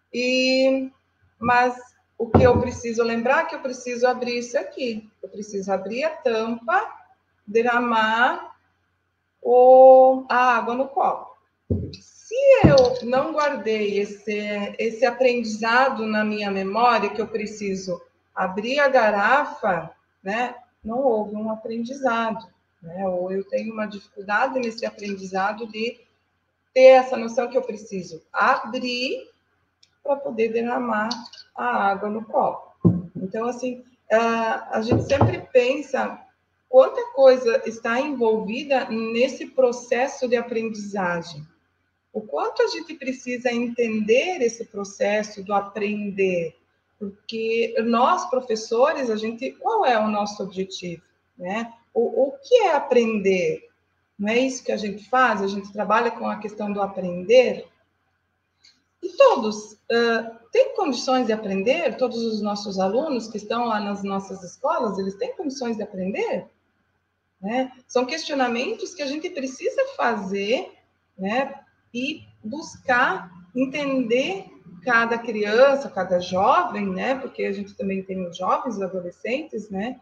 mas o que eu preciso lembrar é que eu preciso abrir isso aqui. Eu preciso abrir a tampa, derramar a água no copo. Se eu não guardei esse aprendizado na minha memória, que eu preciso abrir a garrafa, né? Não houve um aprendizado, né? Ou eu tenho uma dificuldade nesse aprendizado de ter essa noção que eu preciso abrir para poder derramar a água no copo. Então, assim, a gente sempre pensa quanta coisa está envolvida nesse processo de aprendizagem. O quanto a gente precisa entender esse processo do aprender, porque nós, professores, qual é o nosso objetivo, né? O que é aprender? Não é isso que a gente faz? A gente trabalha com a questão do aprender. E todos têm condições de aprender? Todos os nossos alunos que estão lá nas nossas escolas, eles têm condições de aprender? Né? São questionamentos que a gente precisa fazer, né? E buscar entender cada criança, cada jovem, né? Porque a gente também tem os jovens, os adolescentes, né?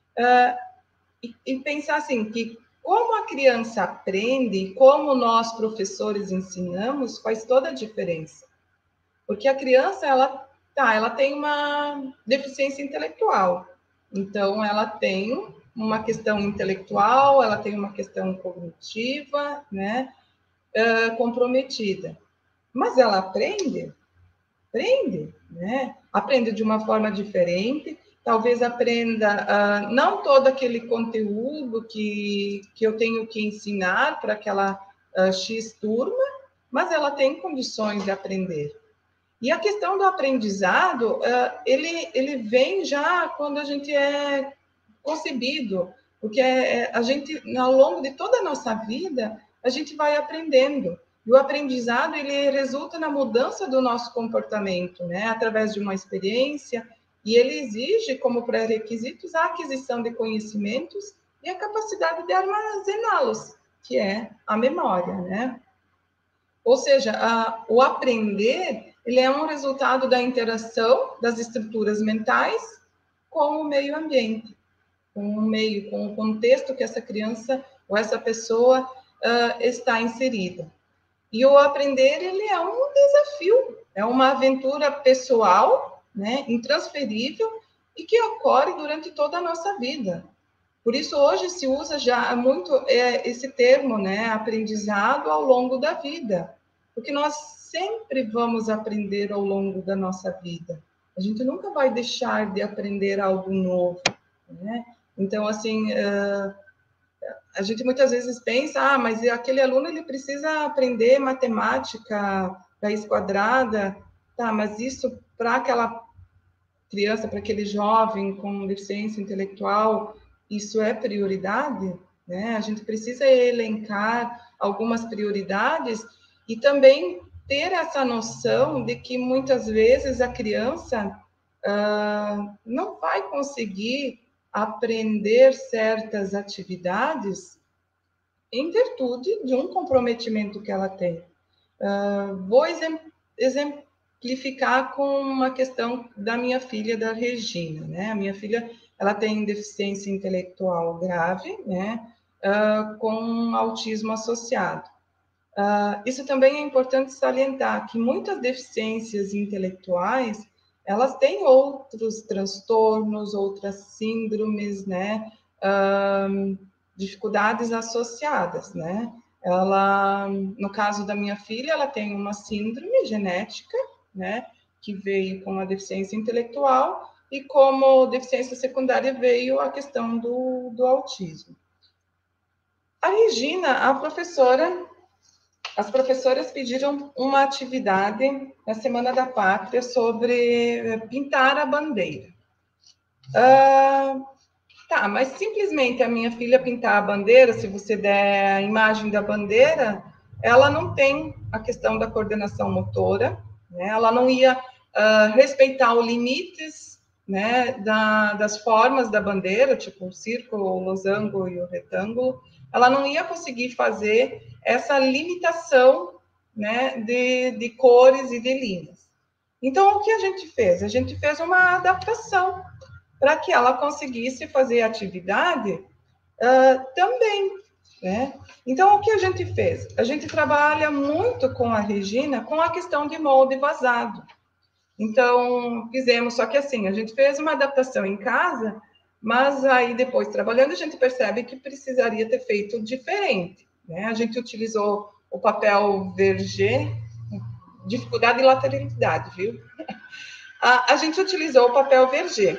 E pensar assim, que como a criança aprende, como nós, professores, ensinamos, faz toda a diferença. Porque a criança, ela tem uma deficiência intelectual. Então, ela tem uma questão intelectual, ela tem uma questão cognitiva, né? Comprometida. Mas ela aprende, né? Aprende de uma forma diferente, talvez aprenda não todo aquele conteúdo que eu tenho que ensinar para aquela X turma, mas ela tem condições de aprender. E a questão do aprendizado, ele vem já quando a gente é concebido, porque a gente, ao longo de toda a nossa vida, a gente vai aprendendo. E o aprendizado, ele resulta na mudança do nosso comportamento, né? Através de uma experiência, e ele exige como pré-requisitos a aquisição de conhecimentos e a capacidade de armazená-los, que é a memória, né? Ou seja, o aprender, ele é um resultado da interação das estruturas mentais com o meio ambiente, com o meio, com o contexto que essa criança ou essa pessoa está inserida. E o aprender, ele é um desafio, é uma aventura pessoal, né, intransferível, e que ocorre durante toda a nossa vida. Por isso, hoje se usa já muito esse termo, né, aprendizado ao longo da vida, porque nós sempre vamos aprender ao longo da nossa vida. A gente nunca vai deixar de aprender algo novo, né? Então, assim, a gente muitas vezes pensa, mas aquele aluno ele precisa aprender matemática, raiz quadrada, tá, mas isso para aquela criança, para aquele jovem com deficiência intelectual, isso é prioridade, né? A gente precisa elencar algumas prioridades e também ter essa noção de que muitas vezes a criança não vai conseguir aprender certas atividades em virtude de um comprometimento que ela tem. Vou exemplificar com uma questão da minha filha, da Regina, né? A minha filha, ela tem deficiência intelectual grave, né? Com autismo associado. Isso também é importante salientar, que muitas deficiências intelectuais, elas têm outros transtornos, outras síndromes, né? Dificuldades associadas, né? Ela, no caso da minha filha, ela tem uma síndrome genética, né? Que veio com a deficiência intelectual, e como deficiência secundária veio a questão do autismo. A Regina, as professoras pediram uma atividade na Semana da Pátria sobre pintar a bandeira. Tá, mas simplesmente a minha filha pintar a bandeira, se você der a imagem da bandeira, ela não tem a questão da coordenação motora, né? Ela não ia respeitar os limites né, das formas da bandeira, tipo o círculo, o losango e o retângulo, ela não ia conseguir fazer essa limitação, né, de cores e de linhas. Então, o que a gente fez? A gente fez uma adaptação para que ela conseguisse fazer atividade também, né? Então, o que a gente fez? A gente trabalha muito com a Regina com a questão de molde vazado. Então, fizemos, só que assim, a gente fez uma adaptação em casa, mas aí depois, trabalhando, a gente percebe que precisaria ter feito diferente, né? A gente utilizou o papel Verger, dificuldade e lateralidade, viu? A gente utilizou o papel Verger,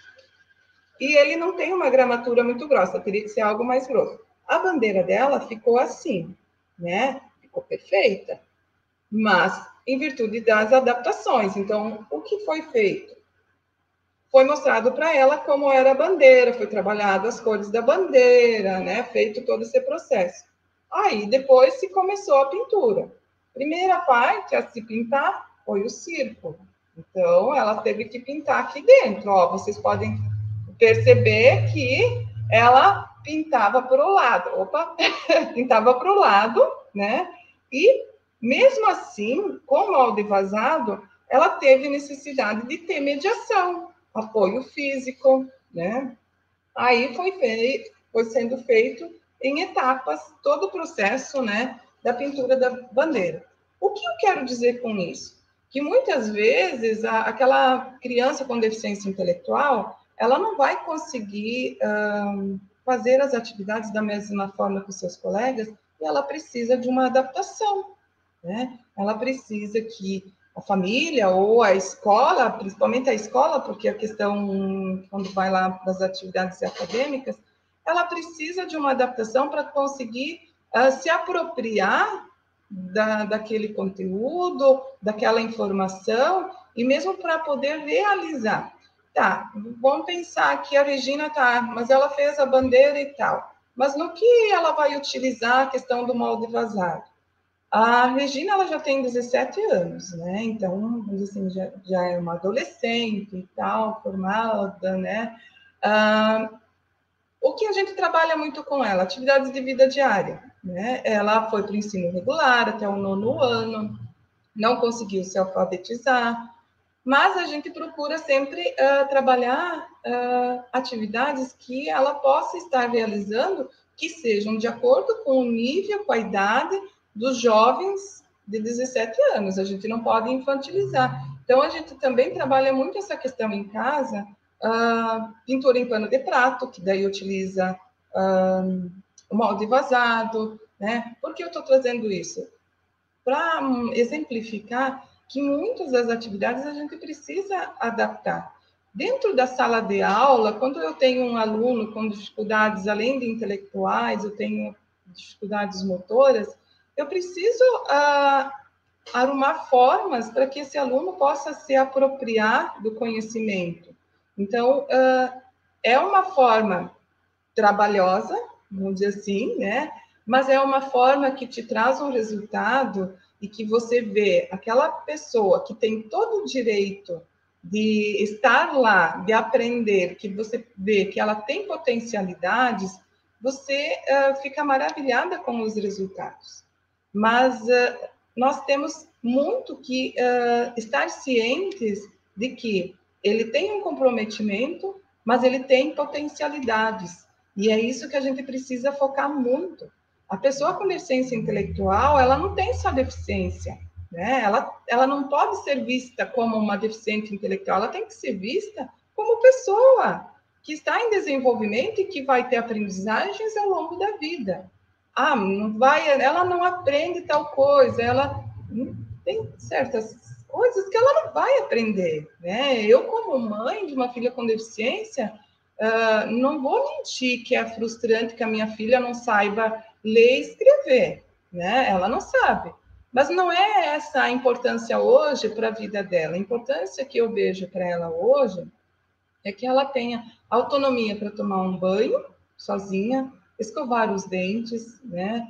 e ele não tem uma gramatura muito grossa, teria que ser algo mais grosso. A bandeira dela ficou assim, né? Ficou perfeita, mas em virtude das adaptações. Então, o que foi feito? Foi mostrado para ela como era a bandeira, foi trabalhado as cores da bandeira, né? Feito todo esse processo. Aí, depois se começou a pintura. Primeira parte a se pintar foi o círculo. Então, ela teve que pintar aqui dentro. Ó, vocês podem perceber que ela pintava para o lado. Opa! Pintava para o lado, né? E, mesmo assim, com o molde vazado, ela teve necessidade de ter mediação, apoio físico, né? Aí foi sendo feito em etapas todo o processo, né, da pintura da bandeira. O que eu quero dizer com isso? Que muitas vezes aquela criança com deficiência intelectual, ela não vai conseguir fazer as atividades da mesma forma que os seus colegas, e ela precisa de uma adaptação, né? Ela precisa que a família ou a escola, principalmente a escola, porque a questão, quando vai lá para as atividades acadêmicas, ela precisa de uma adaptação para conseguir se apropriar daquele conteúdo, daquela informação, e mesmo para poder realizar. Tá, vamos pensar que a Regina tá, mas ela fez a bandeira e tal. Mas no que ela vai utilizar a questão do molde vazado? A Regina, ela já tem 17 anos, né? Então, assim, já é uma adolescente e tal, formada, né? O que a gente trabalha muito com ela? Atividades de vida diária, né? Ela foi para o ensino regular até o 9º ano, não conseguiu se alfabetizar, mas a gente procura sempre trabalhar atividades que ela possa estar realizando que sejam de acordo com o nível, com a idade dos jovens de 17 anos. A gente não pode infantilizar. Então, a gente também trabalha muito essa questão em casa, pintura em pano de prato, que daí utiliza o molde vazado, né? Por que eu estou trazendo isso? Para exemplificar que muitas das atividades a gente precisa adaptar. Dentro da sala de aula, quando eu tenho um aluno com dificuldades, além de intelectuais, eu tenho dificuldades motoras, eu preciso arrumar formas para que esse aluno possa se apropriar do conhecimento. Então, é uma forma trabalhosa, vamos dizer assim, né? Mas é uma forma que te traz um resultado e que você vê aquela pessoa que tem todo o direito de estar lá, de aprender, que você vê que ela tem potencialidades, você fica maravilhada com os resultados. Mas nós temos muito que estar cientes de que ele tem um comprometimento, mas ele tem potencialidades. E é isso que a gente precisa focar muito. A pessoa com deficiência intelectual, ela não tem só deficiência, né? Ela não pode ser vista como uma deficiente intelectual, ela tem que ser vista como pessoa que está em desenvolvimento e que vai ter aprendizagens ao longo da vida. Ela não aprende tal coisa, ela tem certas coisas que ela não vai aprender, né? Eu, como mãe de uma filha com deficiência, não vou mentir que é frustrante que a minha filha não saiba ler e escrever, né? Ela não sabe. Mas não é essa a importância hoje para a vida dela. A importância que eu vejo para ela hoje é que ela tenha autonomia para tomar um banho sozinha, escovar os dentes, né?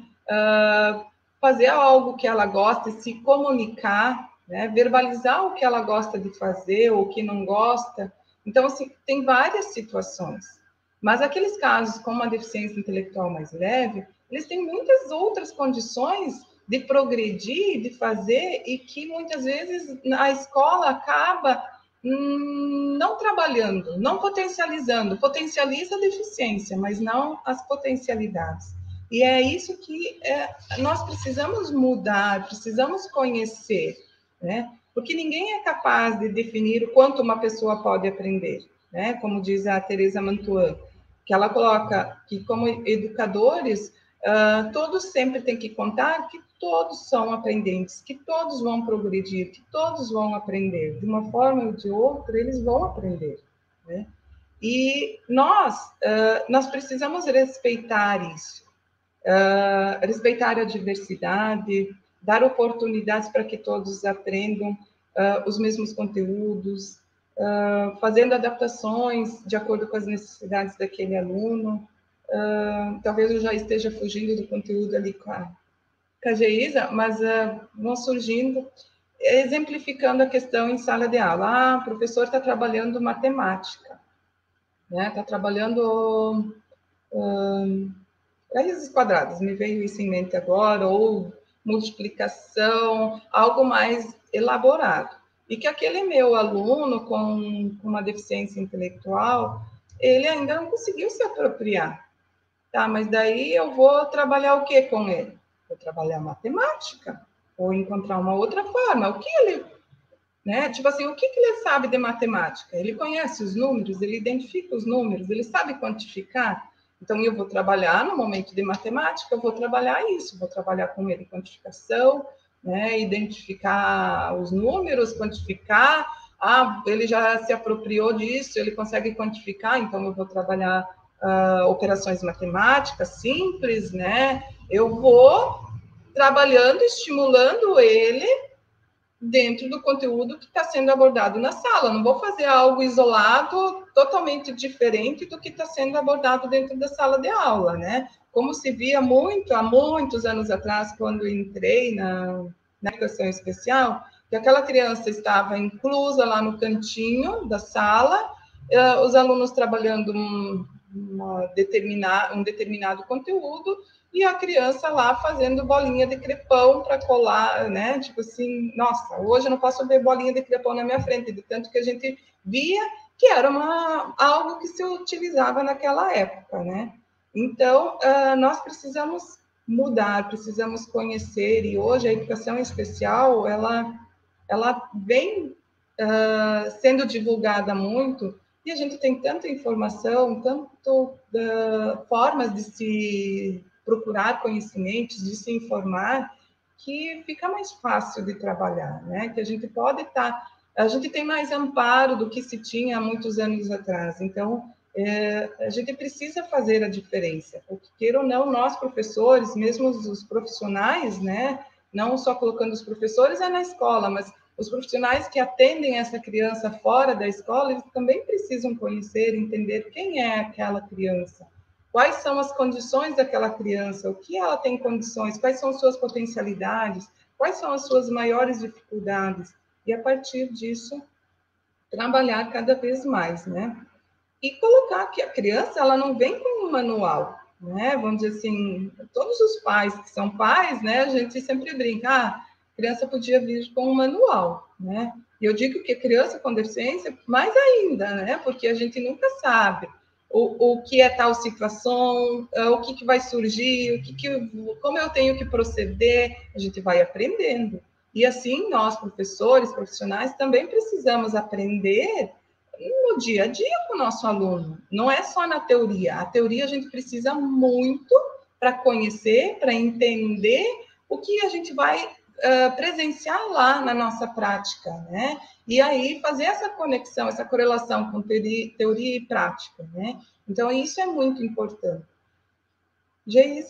Fazer algo que ela gosta, se comunicar, né? Verbalizar o que ela gosta de fazer ou o que não gosta, Então, assim, tem várias situações. Mas aqueles casos com uma deficiência intelectual mais leve, eles têm muitas outras condições de progredir, de fazer, e que muitas vezes a escola acaba não trabalhando, não potencializando, potencializa a deficiência, mas não as potencialidades. E é isso que nós precisamos mudar, precisamos conhecer, né? Porque ninguém é capaz de definir o quanto uma pessoa pode aprender, né? Como diz a Teresa Mantuan, que ela coloca que, como educadores, todos sempre têm que contar que todos são aprendentes, que todos vão progredir, que todos vão aprender. De uma forma ou de outra, eles vão aprender, né? E nós precisamos respeitar isso, respeitar a diversidade, dar oportunidades para que todos aprendam os mesmos conteúdos, fazendo adaptações de acordo com as necessidades daquele aluno. Talvez eu já esteja fugindo do conteúdo ali com a Geisa, mas vão surgindo, exemplificando a questão em sala de aula. O professor está trabalhando matemática, né? Está trabalhando raízes quadradas, me veio isso em mente agora, ou multiplicação, algo mais elaborado. E que aquele meu aluno com uma deficiência intelectual, ele ainda não conseguiu se apropriar. Tá, mas daí eu vou trabalhar o que com ele? Vou trabalhar matemática, ou encontrar uma outra forma. O que ele, né? Tipo assim, o que ele sabe de matemática? Ele conhece os números, ele identifica os números, ele sabe quantificar. Então, eu vou trabalhar no momento de matemática, eu vou trabalhar isso, vou trabalhar com ele quantificação, né? Identificar os números, quantificar. Ele já se apropriou disso, ele consegue quantificar, então eu vou trabalhar operações matemáticas simples, né? Eu vou trabalhando, estimulando ele dentro do conteúdo que está sendo abordado na sala. Não vou fazer algo isolado, totalmente diferente do que está sendo abordado dentro da sala de aula, né? Como se via muito, há muitos anos atrás, quando entrei na educação especial, que aquela criança estava inclusa lá no cantinho da sala, os alunos trabalhando um determinado conteúdo, e a criança lá fazendo bolinha de crepom para colar, né? Tipo assim, nossa, hoje eu não posso ver bolinha de crepom na minha frente, de tanto que a gente via que era algo que se utilizava naquela época, né? Então, nós precisamos mudar, precisamos conhecer, e hoje a educação especial, ela vem sendo divulgada muito, e a gente tem tanta informação, tanto formas de se procurar conhecimentos, de se informar, que fica mais fácil de trabalhar, né? Que a gente pode a gente tem mais amparo do que se tinha há muitos anos atrás. Então, a gente precisa fazer a diferença, porque queira ou não, nós professores, mesmo os profissionais, né? Não só colocando os professores na escola, mas os profissionais que atendem essa criança fora da escola, eles também precisam conhecer, entender quem é aquela criança, quais são as condições daquela criança, o que ela tem condições, quais são suas potencialidades, quais são as suas maiores dificuldades, e a partir disso, trabalhar cada vez mais, né? E colocar que a criança, ela não vem com um manual, né? Vamos dizer assim, todos os pais que são pais, né? A gente sempre brinca, a criança podia vir com um manual, né? E eu digo que criança com deficiência, mais ainda, né? Porque a gente nunca sabe o que é tal situação, o que vai surgir, como eu tenho que proceder, a gente vai aprendendo. E assim, nós, professores, profissionais, também precisamos aprender no dia a dia com o nosso aluno. Não é só na teoria. A teoria a gente precisa muito para conhecer, para entender o que a gente vai presenciar lá na nossa prática, né? E aí fazer essa conexão, essa correlação com teoria e prática, né? Então, isso é muito importante. Geisa?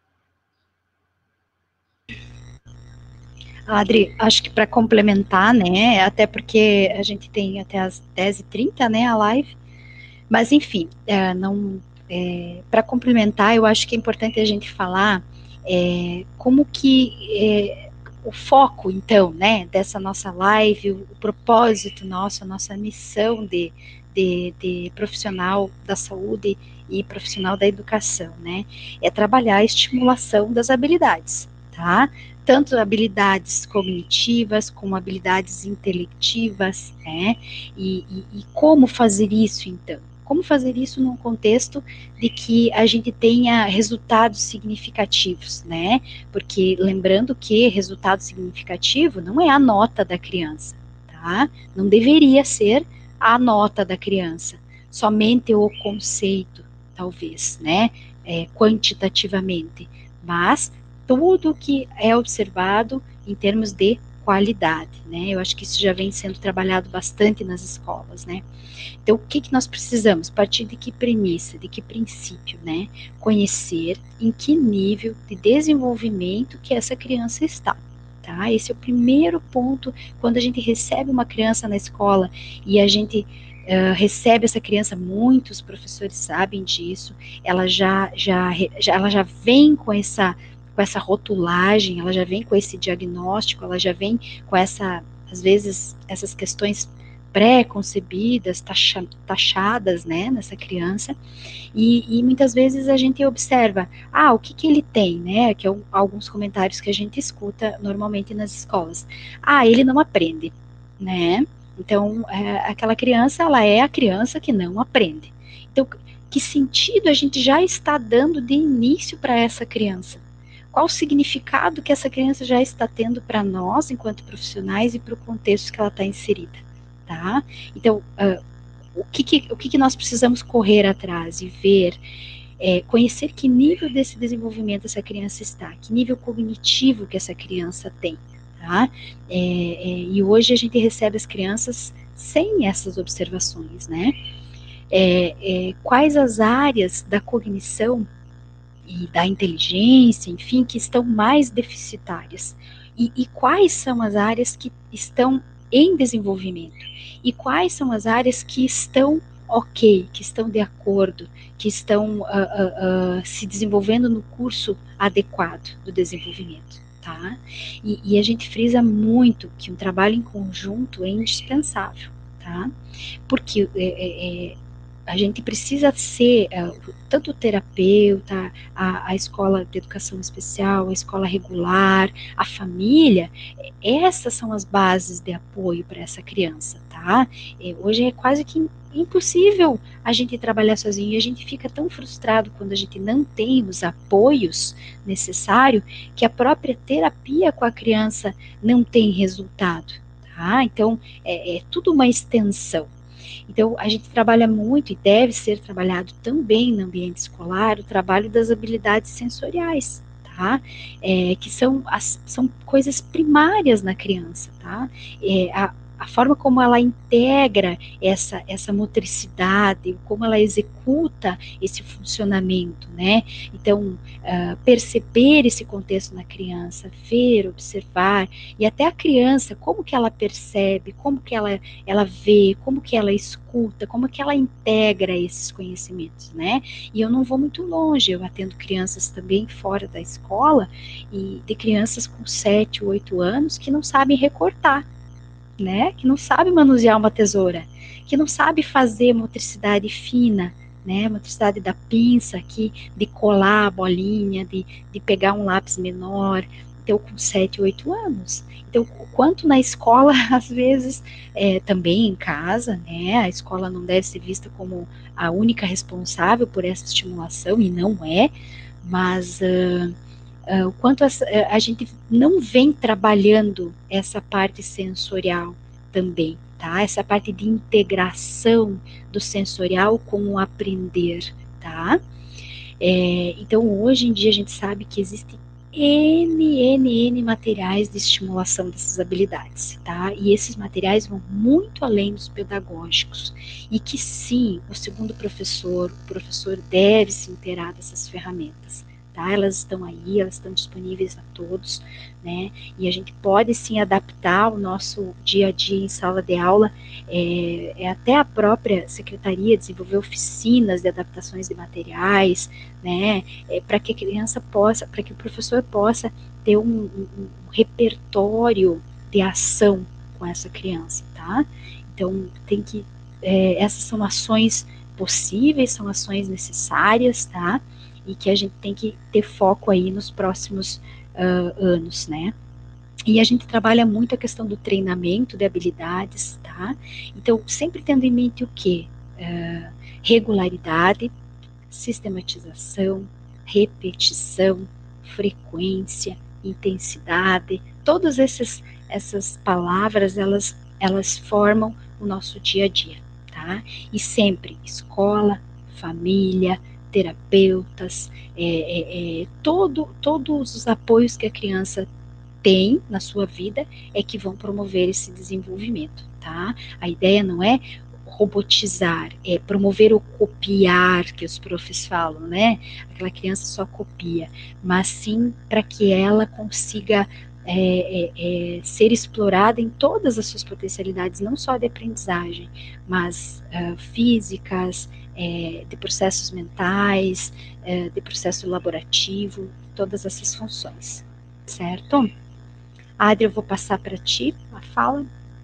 Adri, acho que para complementar, né, até porque a gente tem até as 10h30, né, a live, mas enfim, para complementar, eu acho que é importante a gente falar como que o foco, então, né, dessa nossa live, o propósito nosso, a nossa missão de de profissional da saúde e profissional da educação, né? É trabalhar a estimulação das habilidades, tá? Tanto habilidades cognitivas como habilidades intelectivas, né? E como fazer isso, então? Como fazer isso num contexto de que a gente tenha resultados significativos, né? Porque lembrando que resultado significativo não é a nota da criança, tá? Não deveria ser a nota da criança, somente o conceito, talvez, né? Quantitativamente, mas tudo que é observado em termos de qualidade, né? Eu acho que isso já vem sendo trabalhado bastante nas escolas, né? Então, o que nós precisamos? Partir de que premissa, de que princípio, né? Conhecer em que nível de desenvolvimento que essa criança está, tá? Esse é o primeiro ponto, quando a gente recebe uma criança na escola e a gente recebe essa criança, muitos professores sabem disso, ela já vem com essa rotulagem, ela já vem com esse diagnóstico, ela já vem com às vezes, essas questões pré-concebidas, taxadas, né, nessa criança, e muitas vezes a gente observa, o que ele tem, né, que é alguns comentários que a gente escuta normalmente nas escolas. Ele não aprende, né, então, aquela criança, ela é a criança que não aprende. Então, que sentido a gente já está dando de início para essa criança? Qual o significado que essa criança já está tendo para nós, enquanto profissionais, e para o contexto que ela está inserida, tá? Então, o que nós precisamos correr atrás e ver, conhecer que nível desse desenvolvimento essa criança está, que nível cognitivo que essa criança tem, tá? E hoje a gente recebe as crianças sem essas observações, né? Quais as áreas da cognição e da inteligência, enfim, que estão mais deficitárias, e quais são as áreas que estão em desenvolvimento, e quais são as áreas que estão ok, que estão de acordo, que estão se desenvolvendo no curso adequado do desenvolvimento, tá? E a gente frisa muito que um trabalho em conjunto é indispensável, tá? Porque a gente precisa ser, tanto o terapeuta, a escola de educação especial, a escola regular, a família, essas são as bases de apoio para essa criança, tá? Hoje é quase que impossível a gente trabalhar sozinho, e a gente fica tão frustrado quando a gente não tem os apoios necessários, que a própria terapia com a criança não tem resultado, tá? Então, é tudo uma extensão. Então, a gente trabalha muito, e deve ser trabalhado também no ambiente escolar, o trabalho das habilidades sensoriais, tá? Que são coisas primárias na criança, tá? A forma como ela integra essa motricidade, como ela executa esse funcionamento, né? Então, perceber esse contexto na criança, ver, observar, e até a criança, como que ela percebe, como que ela vê, como que ela escuta, como que ela integra esses conhecimentos, né? E eu não vou muito longe, eu atendo crianças também fora da escola, e de crianças com 7, 8 anos que não sabem recortar, né, que não sabe manusear uma tesoura, que não sabe fazer motricidade fina, né, motricidade da pinça aqui, de colar a bolinha, de pegar um lápis menor, então com 7, 8 anos. Então, o quanto na escola, às vezes, também em casa, né, a escola não deve ser vista como a única responsável por essa estimulação, e não é, mas o quanto a gente não vem trabalhando essa parte sensorial também, tá? Essa parte de integração do sensorial com o aprender, tá? Então, hoje em dia, a gente sabe que existem N materiais de estimulação dessas habilidades, tá? E esses materiais vão muito além dos pedagógicos, e que sim, o segundo professor, o professor deve se inteirar dessas ferramentas, tá? Elas estão aí, elas estão disponíveis a todos, né? E a gente pode sim adaptar o nosso dia a dia em sala de aula, até a própria secretaria desenvolver oficinas de adaptações de materiais, né? Para que a criança possa, para que o professor possa ter um repertório de ação com essa criança, tá? Então, tem que essas são ações possíveis, são ações necessárias, tá? E que a gente tem que ter foco aí nos próximos anos, né? E a gente trabalha muito a questão do treinamento de habilidades, tá? Então, sempre tendo em mente o quê? Regularidade, sistematização, repetição, frequência, intensidade, todas essas palavras, elas formam o nosso dia a dia, tá? E sempre escola, família, terapeutas, todos os apoios que a criança tem na sua vida é que vão promover esse desenvolvimento, tá? A ideia não é robotizar, é promover o copiar, que os profs falam, né? Aquela criança só copia, mas sim para que ela consiga ser explorada em todas as suas potencialidades, não só de aprendizagem, mas físicas, de processos mentais, de processo laborativo, todas essas funções, certo? Adri, eu vou passar para ti a fala.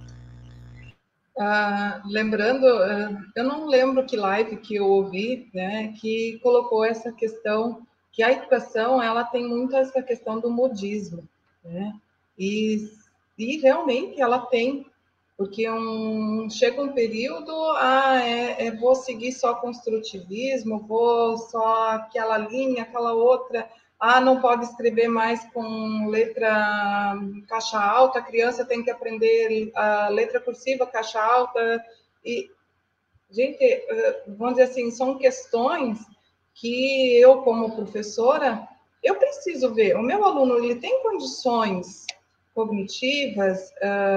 Lembrando, eu não lembro que live que eu ouvi, né, que colocou essa questão, que a educação, ela tem muito essa questão do modismo, né, e realmente ela tem, porque chega um período, vou seguir só construtivismo, vou só aquela linha, aquela outra, não pode escrever mais com letra caixa alta, a criança tem que aprender a letra cursiva, caixa alta. E, gente, vamos dizer assim, são questões que eu, como professora, eu preciso ver. O meu aluno, ele tem condições cognitivas,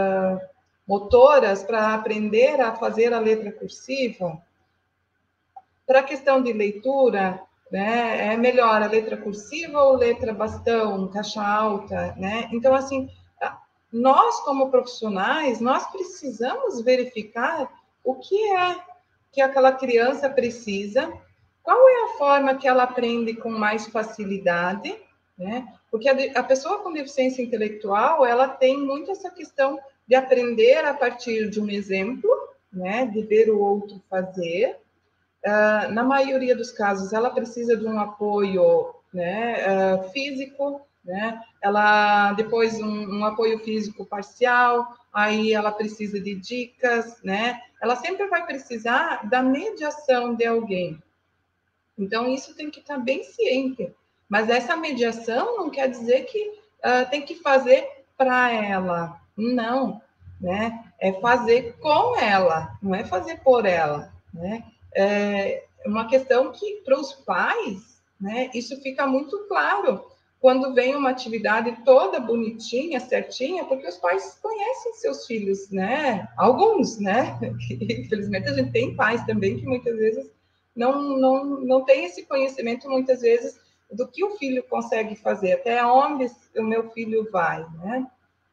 motoras, para aprender a fazer a letra cursiva? Para a questão de leitura, né, é melhor a letra cursiva ou letra bastão, caixa alta, né? Então, assim, nós como profissionais, nós precisamos verificar o que é que aquela criança precisa, qual é a forma que ela aprende com mais facilidade, né? Porque a pessoa com deficiência intelectual, ela tem muito essa questão de aprender a partir de um exemplo, né, de ver o outro fazer. Na maioria dos casos, ela precisa de um apoio, né, físico, né? Ela depois um apoio físico parcial, aí ela precisa de dicas, né? Ela sempre vai precisar da mediação de alguém. Então, isso tem que estar bem ciente. Mas essa mediação não quer dizer que tem que fazer para ela. Não, né? É fazer com ela, não é fazer por ela, né? É uma questão que, para os pais, né, isso fica muito claro quando vem uma atividade toda bonitinha, certinha, porque os pais conhecem seus filhos, né? Alguns, né? Infelizmente, a gente tem pais também que muitas vezes não tem esse conhecimento, muitas vezes, do que o filho consegue fazer, até onde o meu filho vai, né?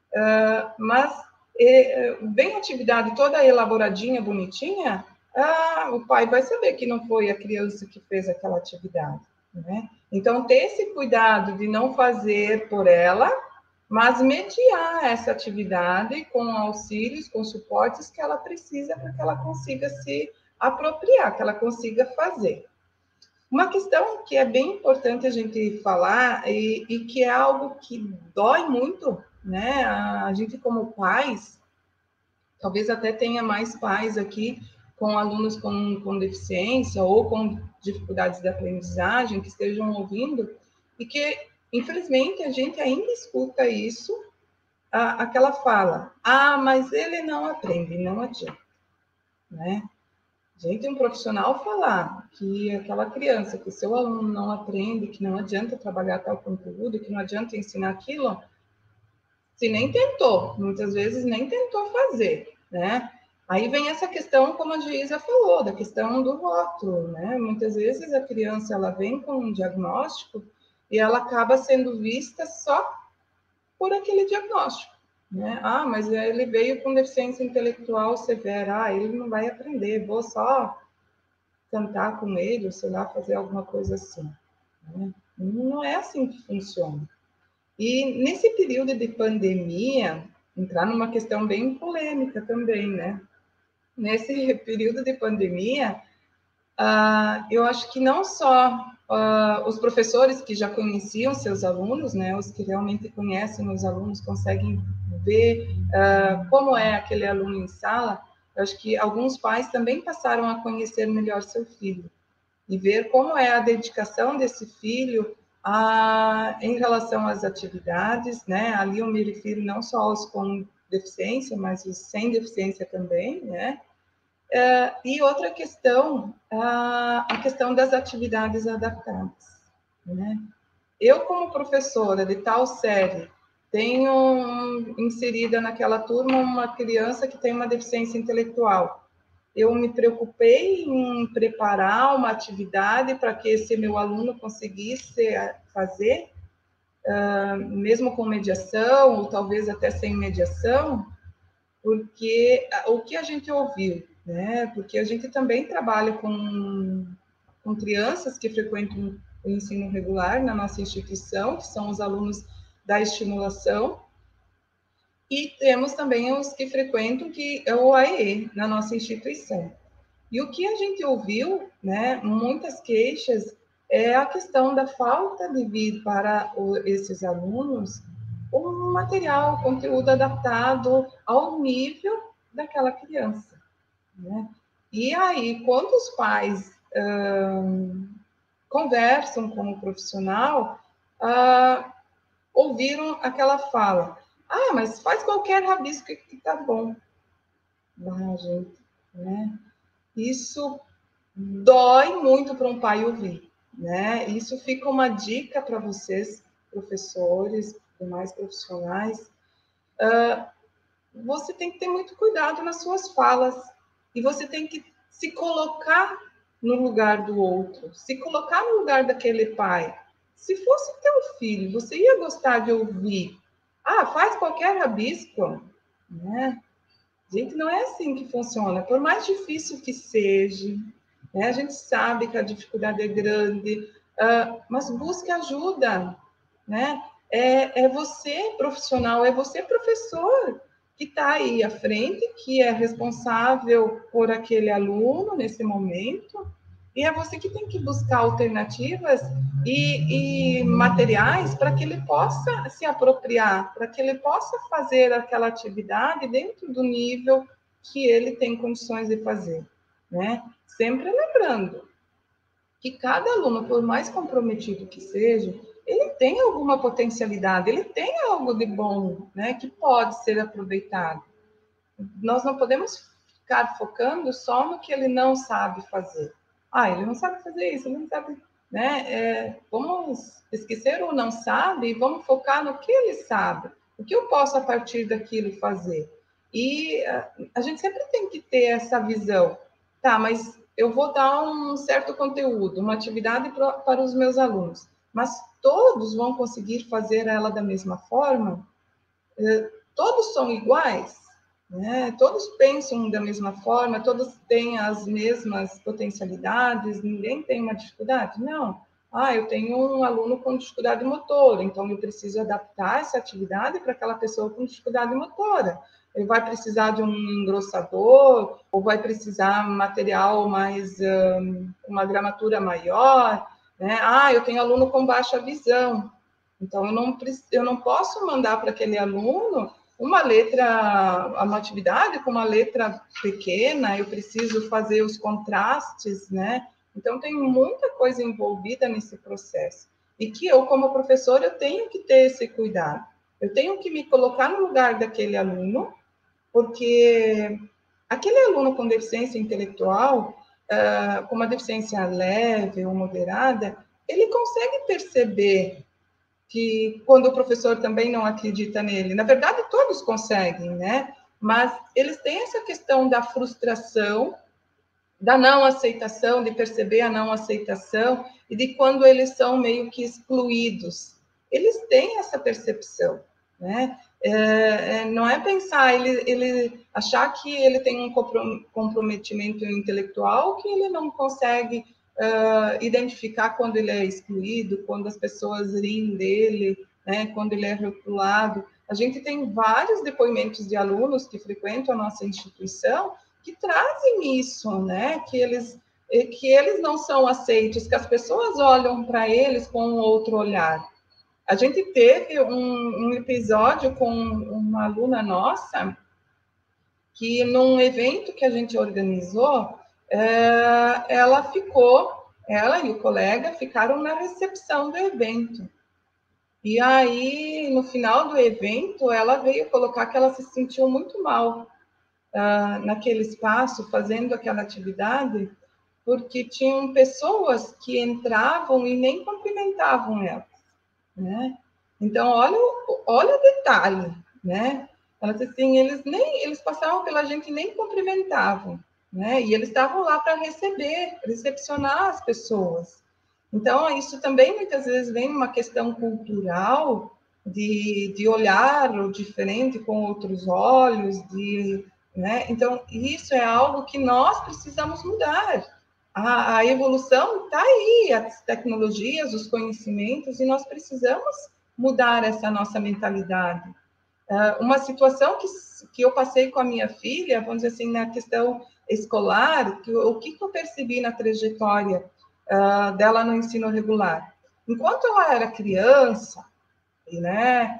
Mas vem a atividade toda elaboradinha, bonitinha, o pai vai saber que não foi a criança que fez aquela atividade, né? Então, ter esse cuidado de não fazer por ela, mas mediar essa atividade com auxílios, com suportes que ela precisa para que ela consiga se apropriar, que ela consiga fazer. Uma questão que é bem importante a gente falar e que é algo que dói muito, né? A gente como pais, talvez até tenha mais pais aqui com alunos com deficiência ou com dificuldades de aprendizagem que estejam ouvindo e que, infelizmente, a gente ainda escuta isso, aquela fala, mas ele não aprende, não adianta, né? Gente, um profissional falar que aquela criança, que seu aluno não aprende, que não adianta trabalhar tal conteúdo, que não adianta ensinar aquilo, se nem tentou, muitas vezes nem tentou fazer, né? Aí vem essa questão, como a Geisa falou, da questão do rótulo, né? Muitas vezes a criança, ela vem com um diagnóstico e ela acaba sendo vista só por aquele diagnóstico, né? Mas ele veio com deficiência intelectual severa, ele não vai aprender, vou só cantar com ele, ou sei lá, fazer alguma coisa assim, né? Não é assim que funciona. E nesse período de pandemia, entrar numa questão bem polêmica também, né? nesse período de pandemia, eu acho que não só os professores que já conheciam seus alunos, né, os que realmente conhecem os alunos, conseguem ver como é aquele aluno em sala, eu acho que alguns pais também passaram a conhecer melhor seu filho e ver como é a dedicação desse filho em relação às atividades, né? Ali eu me refiro não só aos com deficiência, mas os sem deficiência também, né? E outra questão, a questão das atividades adaptadas, né? Eu, como professora de tal série, tenho inserida naquela turma uma criança que tem uma deficiência intelectual. Eu me preocupei em preparar uma atividade para que esse meu aluno conseguisse fazer, mesmo com mediação, ou talvez até sem mediação, porque o que a gente ouviu, né? Porque a gente também trabalha com crianças que frequentam o ensino regular na nossa instituição, que são os alunos da estimulação, e temos também os que frequentam o AEE na nossa instituição. E o que a gente ouviu, né, muitas queixas, é a questão da falta de vir para esses alunos um material, conteúdo adaptado ao nível daquela criança, né? E aí, quando os pais conversam com o profissional, ouviram aquela fala: mas faz qualquer rabisco que tá bom. Gente, né? Isso dói muito para um pai ouvir, né? Isso fica uma dica para vocês, professores, demais profissionais. Você tem que ter muito cuidado nas suas falas e você tem que se colocar no lugar do outro, se colocar no lugar daquele pai. Se fosse teu filho, você ia gostar de ouvir: faz qualquer rabisco, né? Gente, não é assim que funciona. Por mais difícil que seja, né? A gente sabe que a dificuldade é grande, mas busque ajuda, né? É você profissional, é você professor que está aí à frente, que é responsável por aquele aluno nesse momento, e é você que tem que buscar alternativas e materiais para que ele possa se apropriar, para que ele possa fazer aquela atividade dentro do nível que ele tem condições de fazer, né? Sempre lembrando que cada aluno, por mais comprometido que seja, ele tem alguma potencialidade, ele tem algo de bom, né, que pode ser aproveitado. Nós não podemos ficar focando só no que ele não sabe fazer. Ele não sabe fazer isso, ele não sabe, né? Vamos esquecer o não sabe e vamos focar no que ele sabe. O que eu posso, a partir daquilo, fazer? E a gente sempre tem que ter essa visão. Tá, mas eu vou dar um certo conteúdo, uma atividade para os meus alunos, mas todos vão conseguir fazer ela da mesma forma? Todos são iguais? Né? Todos pensam da mesma forma, todos têm as mesmas potencialidades, ninguém tem uma dificuldade? Não. Eu tenho um aluno com dificuldade motora, então eu preciso adaptar essa atividade para aquela pessoa com dificuldade motora. Ele vai precisar de um engrossador, ou vai precisar material mais, uma gramatura maior, né? Eu tenho aluno com baixa visão, então eu não posso mandar para aquele aluno uma atividade com uma letra pequena, eu preciso fazer os contrastes, né? Então, tem muita coisa envolvida nesse processo. E que eu, como professora, eu tenho que ter esse cuidado. Eu tenho que me colocar no lugar daquele aluno, porque aquele aluno com deficiência intelectual, com uma deficiência leve ou moderada, ele consegue perceber que quando o professor também não acredita nele. Na verdade, todos conseguem, né? Mas eles têm essa questão da frustração, da não aceitação, de perceber a não aceitação, e de quando eles são meio que excluídos. Eles têm essa percepção, né? Não é pensar, ele achar que ele tem um comprometimento intelectual, que ele não consegue identificar quando ele é excluído, quando as pessoas riem dele, né, quando ele é rotulado. A gente tem vários depoimentos de alunos que frequentam a nossa instituição que trazem isso, né? Que eles não são aceitos, que as pessoas olham para eles com um outro olhar. A gente teve um episódio com uma aluna nossa que, num evento que a gente organizou, ela e o colega ficaram na recepção do evento. E aí, no final do evento, ela veio colocar que ela se sentiu muito mal naquele espaço, fazendo aquela atividade, porque tinham pessoas que entravam e nem cumprimentavam ela, né? Então, olha o detalhe, né? Ela disse assim, eles passavam pela gente e nem cumprimentavam, né? E eles estavam lá para recepcionar as pessoas. Então, isso também muitas vezes vem uma questão cultural de olhar o diferente com outros olhos, né? Então, isso é algo que nós precisamos mudar. A evolução está aí, as tecnologias, os conhecimentos, e nós precisamos mudar essa nossa mentalidade. Uma situação que eu passei com a minha filha, vamos dizer assim, na questão escolar, o que eu percebi na trajetória dela no ensino regular. Enquanto ela era criança, né,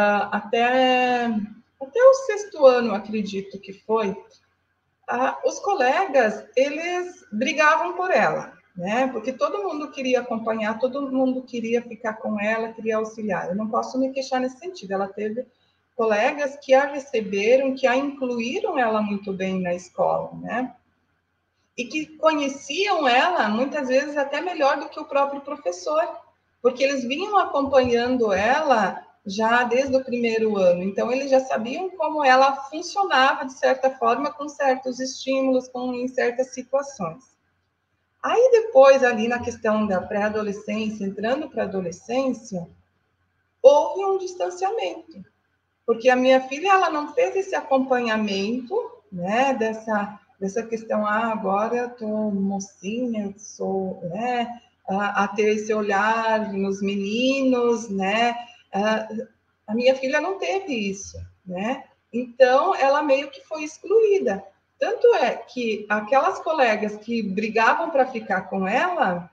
até o 6º ano, acredito que foi, os colegas, eles brigavam por ela, né? Porque todo mundo queria acompanhar, todo mundo queria ficar com ela, queria auxiliar. Eu não posso me queixar nesse sentido. Ela teve colegas que a receberam, que a incluíram ela muito bem na escola, né? E que conheciam ela, muitas vezes, até melhor do que o próprio professor, porque eles vinham acompanhando ela já desde o 1º ano. Então, eles já sabiam como ela funcionava, de certa forma, com certos estímulos, em certas situações. Aí, depois, ali na questão da pré-adolescência, entrando para a adolescência, houve um distanciamento, porque a minha filha, ela não fez esse acompanhamento, né, dessa questão, agora eu estou mocinha, sou, né, a ter esse olhar nos meninos, né, a minha filha não teve isso, né, então ela meio que foi excluída. Tanto é que aquelas colegas que brigavam para ficar com ela,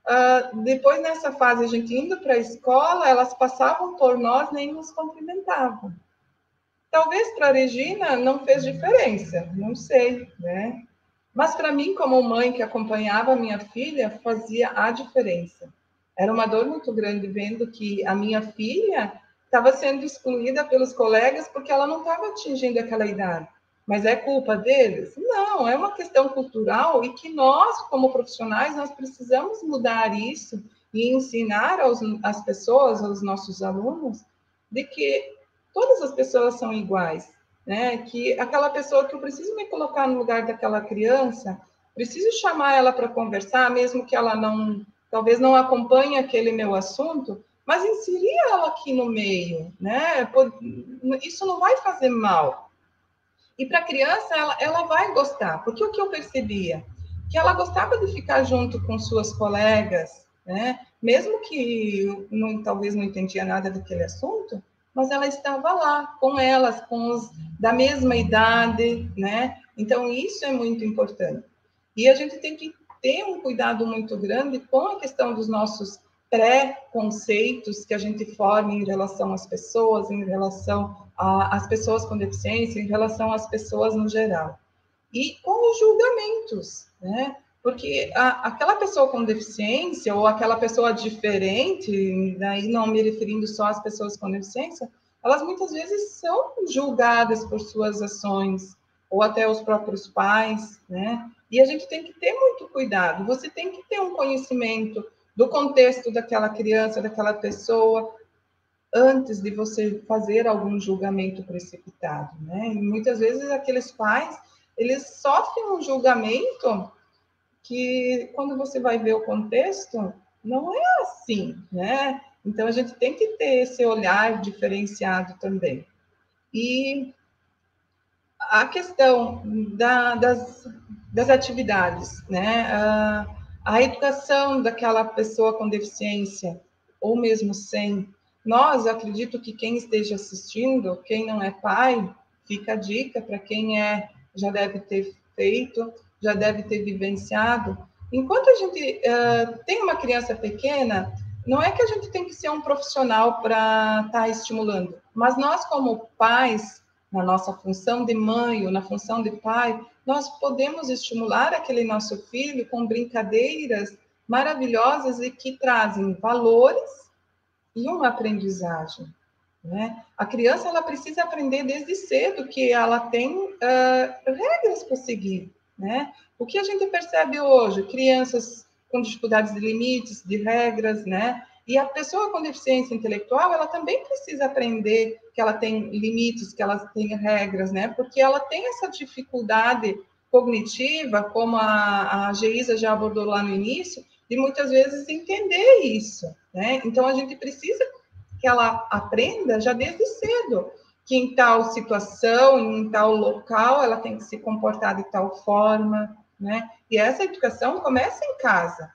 depois nessa fase, a gente indo para a escola, elas passavam por nós, nem nos cumprimentavam. Talvez para a Regina não fez diferença, não sei, né? Mas para mim, como mãe que acompanhava a minha filha, fazia a diferença. Era uma dor muito grande vendo que a minha filha estava sendo excluída pelos colegas porque ela não estava atingindo aquela idade. Mas é culpa deles? Não, é uma questão cultural e que nós, como profissionais, nós precisamos mudar isso e ensinar às pessoas, aos nossos alunos, de que todas as pessoas são iguais, né? Que aquela pessoa que eu preciso me colocar no lugar daquela criança, preciso chamar ela para conversar, mesmo que ela talvez não acompanhe aquele meu assunto, mas inserir ela aqui no meio, né? Isso não vai fazer mal. E para a criança, ela vai gostar, porque o que eu percebia? Que ela gostava de ficar junto com suas colegas, né? Mesmo que talvez não entendia nada daquele assunto, mas ela estava lá com elas, com os da mesma idade, né? Então, isso é muito importante. E a gente tem que ter um cuidado muito grande com a questão dos nossos pré-conceitos que a gente forma em relação às pessoas, em relação às pessoas com deficiência, em relação às pessoas no geral. E com os julgamentos, né? Porque aquela pessoa com deficiência ou aquela pessoa diferente, daí não me referindo só às pessoas com deficiência, elas muitas vezes são julgadas por suas ações, ou até os próprios pais, né? E a gente tem que ter muito cuidado, você tem que ter um conhecimento do contexto daquela criança, daquela pessoa, antes de você fazer algum julgamento precipitado, né? E muitas vezes aqueles pais, eles sofrem um julgamento que, quando você vai ver o contexto, não é assim, né? Então, a gente tem que ter esse olhar diferenciado também. E a questão das atividades, né? A educação daquela pessoa com deficiência, ou mesmo sem. Nós, acredito que quem esteja assistindo, quem não é pai, fica a dica para quem já deve ter feito, já deve ter vivenciado. Enquanto a gente tem uma criança pequena, não é que a gente tem que ser um profissional para estar estimulando, mas nós, como pais, na nossa função de mãe ou na função de pai, nós podemos estimular aquele nosso filho com brincadeiras maravilhosas e que trazem valores e uma aprendizagem, né? A criança, ela precisa aprender desde cedo que ela tem regras para seguir, né? O que a gente percebe hoje? Crianças com dificuldades de limites, de regras, né? E a pessoa com deficiência intelectual, ela também precisa aprender que ela tem limites, que ela tem regras, né? Porque ela tem essa dificuldade cognitiva, como a Geisa já abordou lá no início, de muitas vezes entender isso, né? Então, a gente precisa que ela aprenda já desde cedo que em tal situação, em tal local, ela tem que se comportar de tal forma, né? E essa educação começa em casa.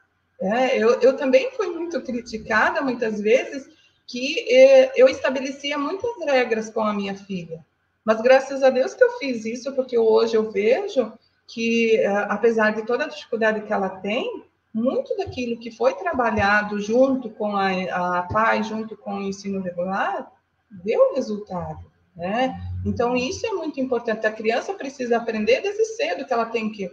Eu também fui muito criticada, muitas vezes, que eu estabelecia muitas regras com a minha filha. Mas graças a Deus que eu fiz isso, porque hoje eu vejo que, apesar de toda a dificuldade que ela tem, muito daquilo que foi trabalhado junto com a PAI, junto com o ensino regular, deu resultado, né? Então, isso é muito importante. A criança precisa aprender desde cedo que ela tem que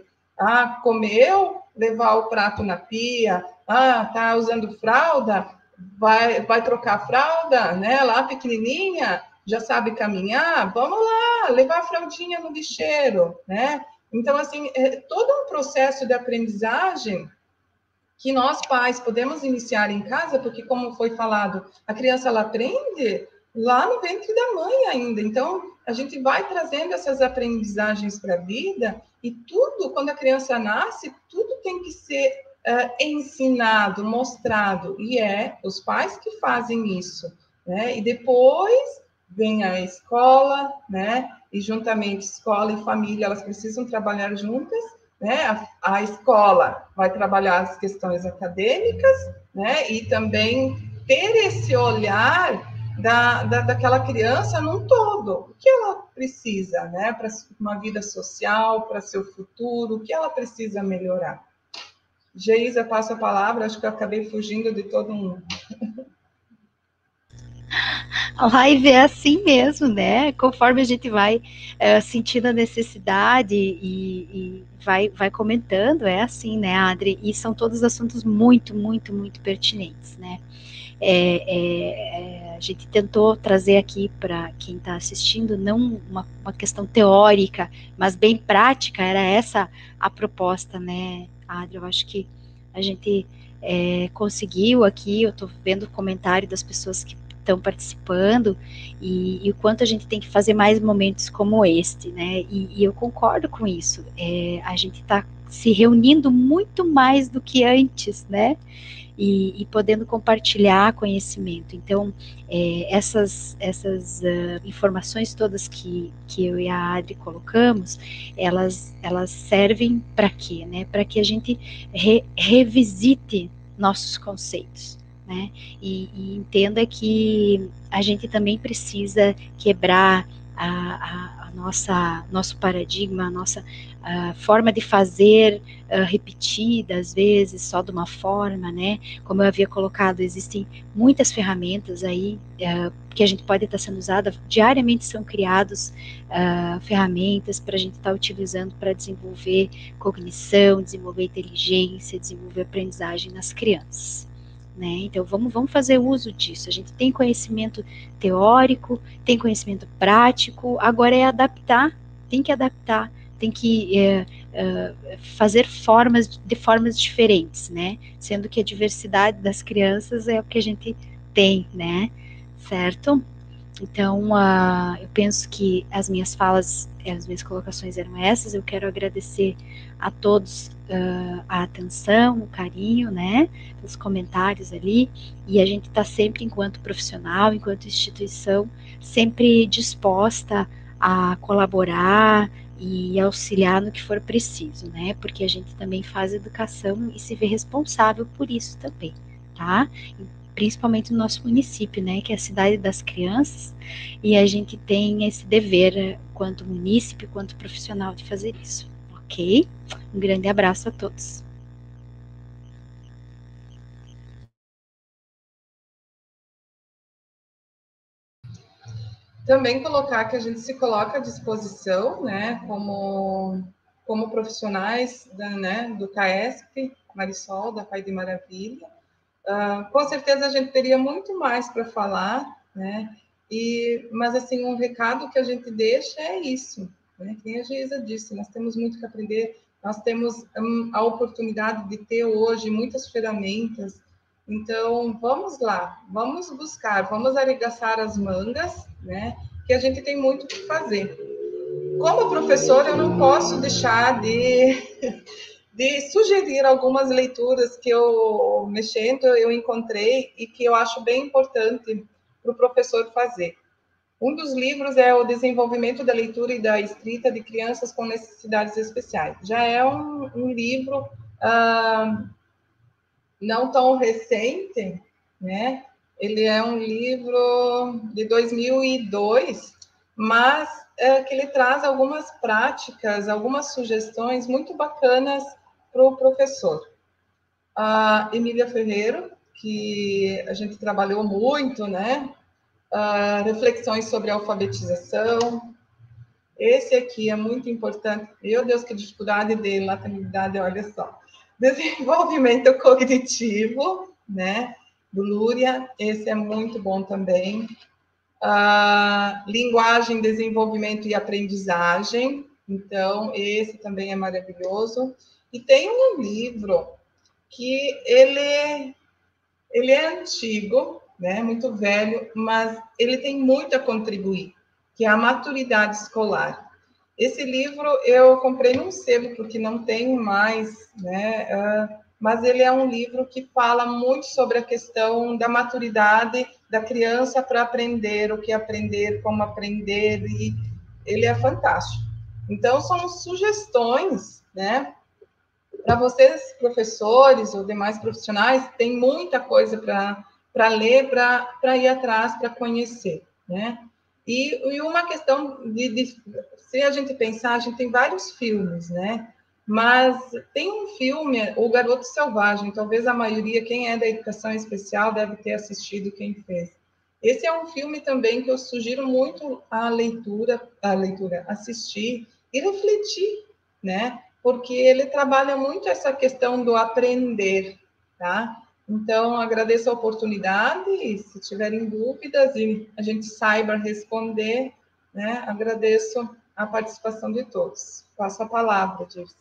comeu, levar o prato na pia, tá usando fralda, vai trocar a fralda, né? Lá pequenininha, já sabe caminhar, vamos lá, levar a fraldinha no lixeiro, né? Então, assim, é todo um processo de aprendizagem que nós pais podemos iniciar em casa, porque, como foi falado, a criança ela aprende lá no ventre da mãe ainda. Então, a gente vai trazendo essas aprendizagens para a vida e tudo, quando a criança nasce, tudo tem que ser ensinado, mostrado. E é os pais que fazem isso, né? E depois vem a escola, né? E juntamente escola e família, elas precisam trabalhar juntas, né? A escola vai trabalhar as questões acadêmicas, né? E também ter esse olhar daquela criança num todo. O que ela precisa, né? Para uma vida social, para seu futuro, o que ela precisa melhorar. Geisa, passo a palavra, acho que eu acabei fugindo de todo mundo. A live é assim mesmo, né? Conforme a gente vai sentindo a necessidade e vai comentando, é assim, né, Adri? E são todos assuntos muito, muito, muito pertinentes, né? A gente tentou trazer aqui para quem está assistindo, não uma questão teórica, mas bem prática, era essa a proposta, né, Adri? Eu acho que a gente conseguiu aqui, eu estou vendo o comentário das pessoas que estão participando e o quanto a gente tem que fazer mais momentos como este, né? E eu concordo com isso. A gente está se reunindo muito mais do que antes, né? E podendo compartilhar conhecimento. Então, essas informações todas que eu e a Adri colocamos, elas servem para quê? Né? Para que a gente revisite nossos conceitos. Né? E entenda que a gente também precisa quebrar nosso paradigma, a nossa forma de fazer repetida, às vezes, só de uma forma, né? Como eu havia colocado, existem muitas ferramentas aí que a gente pode estar sendo usada, diariamente são criados ferramentas para a gente estar utilizando para desenvolver cognição, desenvolver inteligência, desenvolver aprendizagem nas crianças. Né? Então, vamos fazer uso disso. A gente tem conhecimento teórico, tem conhecimento prático, agora é adaptar, tem que adaptar, tem que fazer de formas diferentes, né? Sendo que a diversidade das crianças é o que a gente tem, né? Certo? Então, eu penso que as minhas falas, as minhas colocações eram essas. Eu quero agradecer a todos a atenção, o carinho, né, os comentários ali, e a gente está sempre, enquanto profissional, enquanto instituição, sempre disposta a colaborar e auxiliar no que for preciso, né, porque a gente também faz educação e se vê responsável por isso também, tá? Principalmente no nosso município, né, que é a cidade das crianças, e a gente tem esse dever, quanto munícipe, quanto profissional, de fazer isso. ok? Um grande abraço a todos. Também colocar que a gente se coloca à disposição, né, como profissionais do CAESP, Marisol, da Pai de Maravilha. Com certeza a gente teria muito mais para falar, né, mas, assim, um recado que a gente deixa é isso, né, que a Geisa disse, nós temos muito que aprender, nós temos a oportunidade de ter hoje muitas ferramentas, então, vamos lá, vamos buscar, vamos arregaçar as mangas, né, que a gente tem muito o que fazer. Como professora, eu não posso deixar de sugerir algumas leituras que eu, mexendo, eu encontrei e que eu acho bem importante para o professor fazer. Um dos livros é O Desenvolvimento da Leitura e da Escrita de Crianças com Necessidades Especiais. Já é um livro não tão recente, né? Ele é um livro de 2002, mas que ele traz algumas práticas, algumas sugestões muito bacanas para o professor. A Emília Ferreiro, que a gente trabalhou muito, né? Reflexões sobre a alfabetização. Esse aqui é muito importante. Meu Deus, que dificuldade de latinidade, olha só. Desenvolvimento cognitivo, né? Do Lúria, esse é muito bom também. Linguagem, desenvolvimento e aprendizagem, então, esse também é maravilhoso. E tem um livro que ele é antigo, né? Muito velho, mas ele tem muito a contribuir, que é a maturidade escolar. Esse livro eu comprei num sebo, porque não tem mais, né? Mas ele é um livro que fala muito sobre a questão da maturidade da criança para aprender, o que aprender, como aprender, e ele é fantástico. Então, são sugestões, né? Para vocês, professores ou demais profissionais, tem muita coisa para ler, para ir atrás, para conhecer, né? E uma questão se a gente pensar, a gente tem vários filmes, né? Mas tem um filme, O Garoto Selvagem, talvez a maioria, quem é da educação especial, deve ter assistido, quem fez. Esse é um filme também que eu sugiro muito a leitura, assistir e refletir, né? Porque ele trabalha muito essa questão do aprender, tá? Então, agradeço a oportunidade e, se tiverem dúvidas e a gente saiba responder, né? Agradeço a participação de todos. Passo a palavra, Dirce.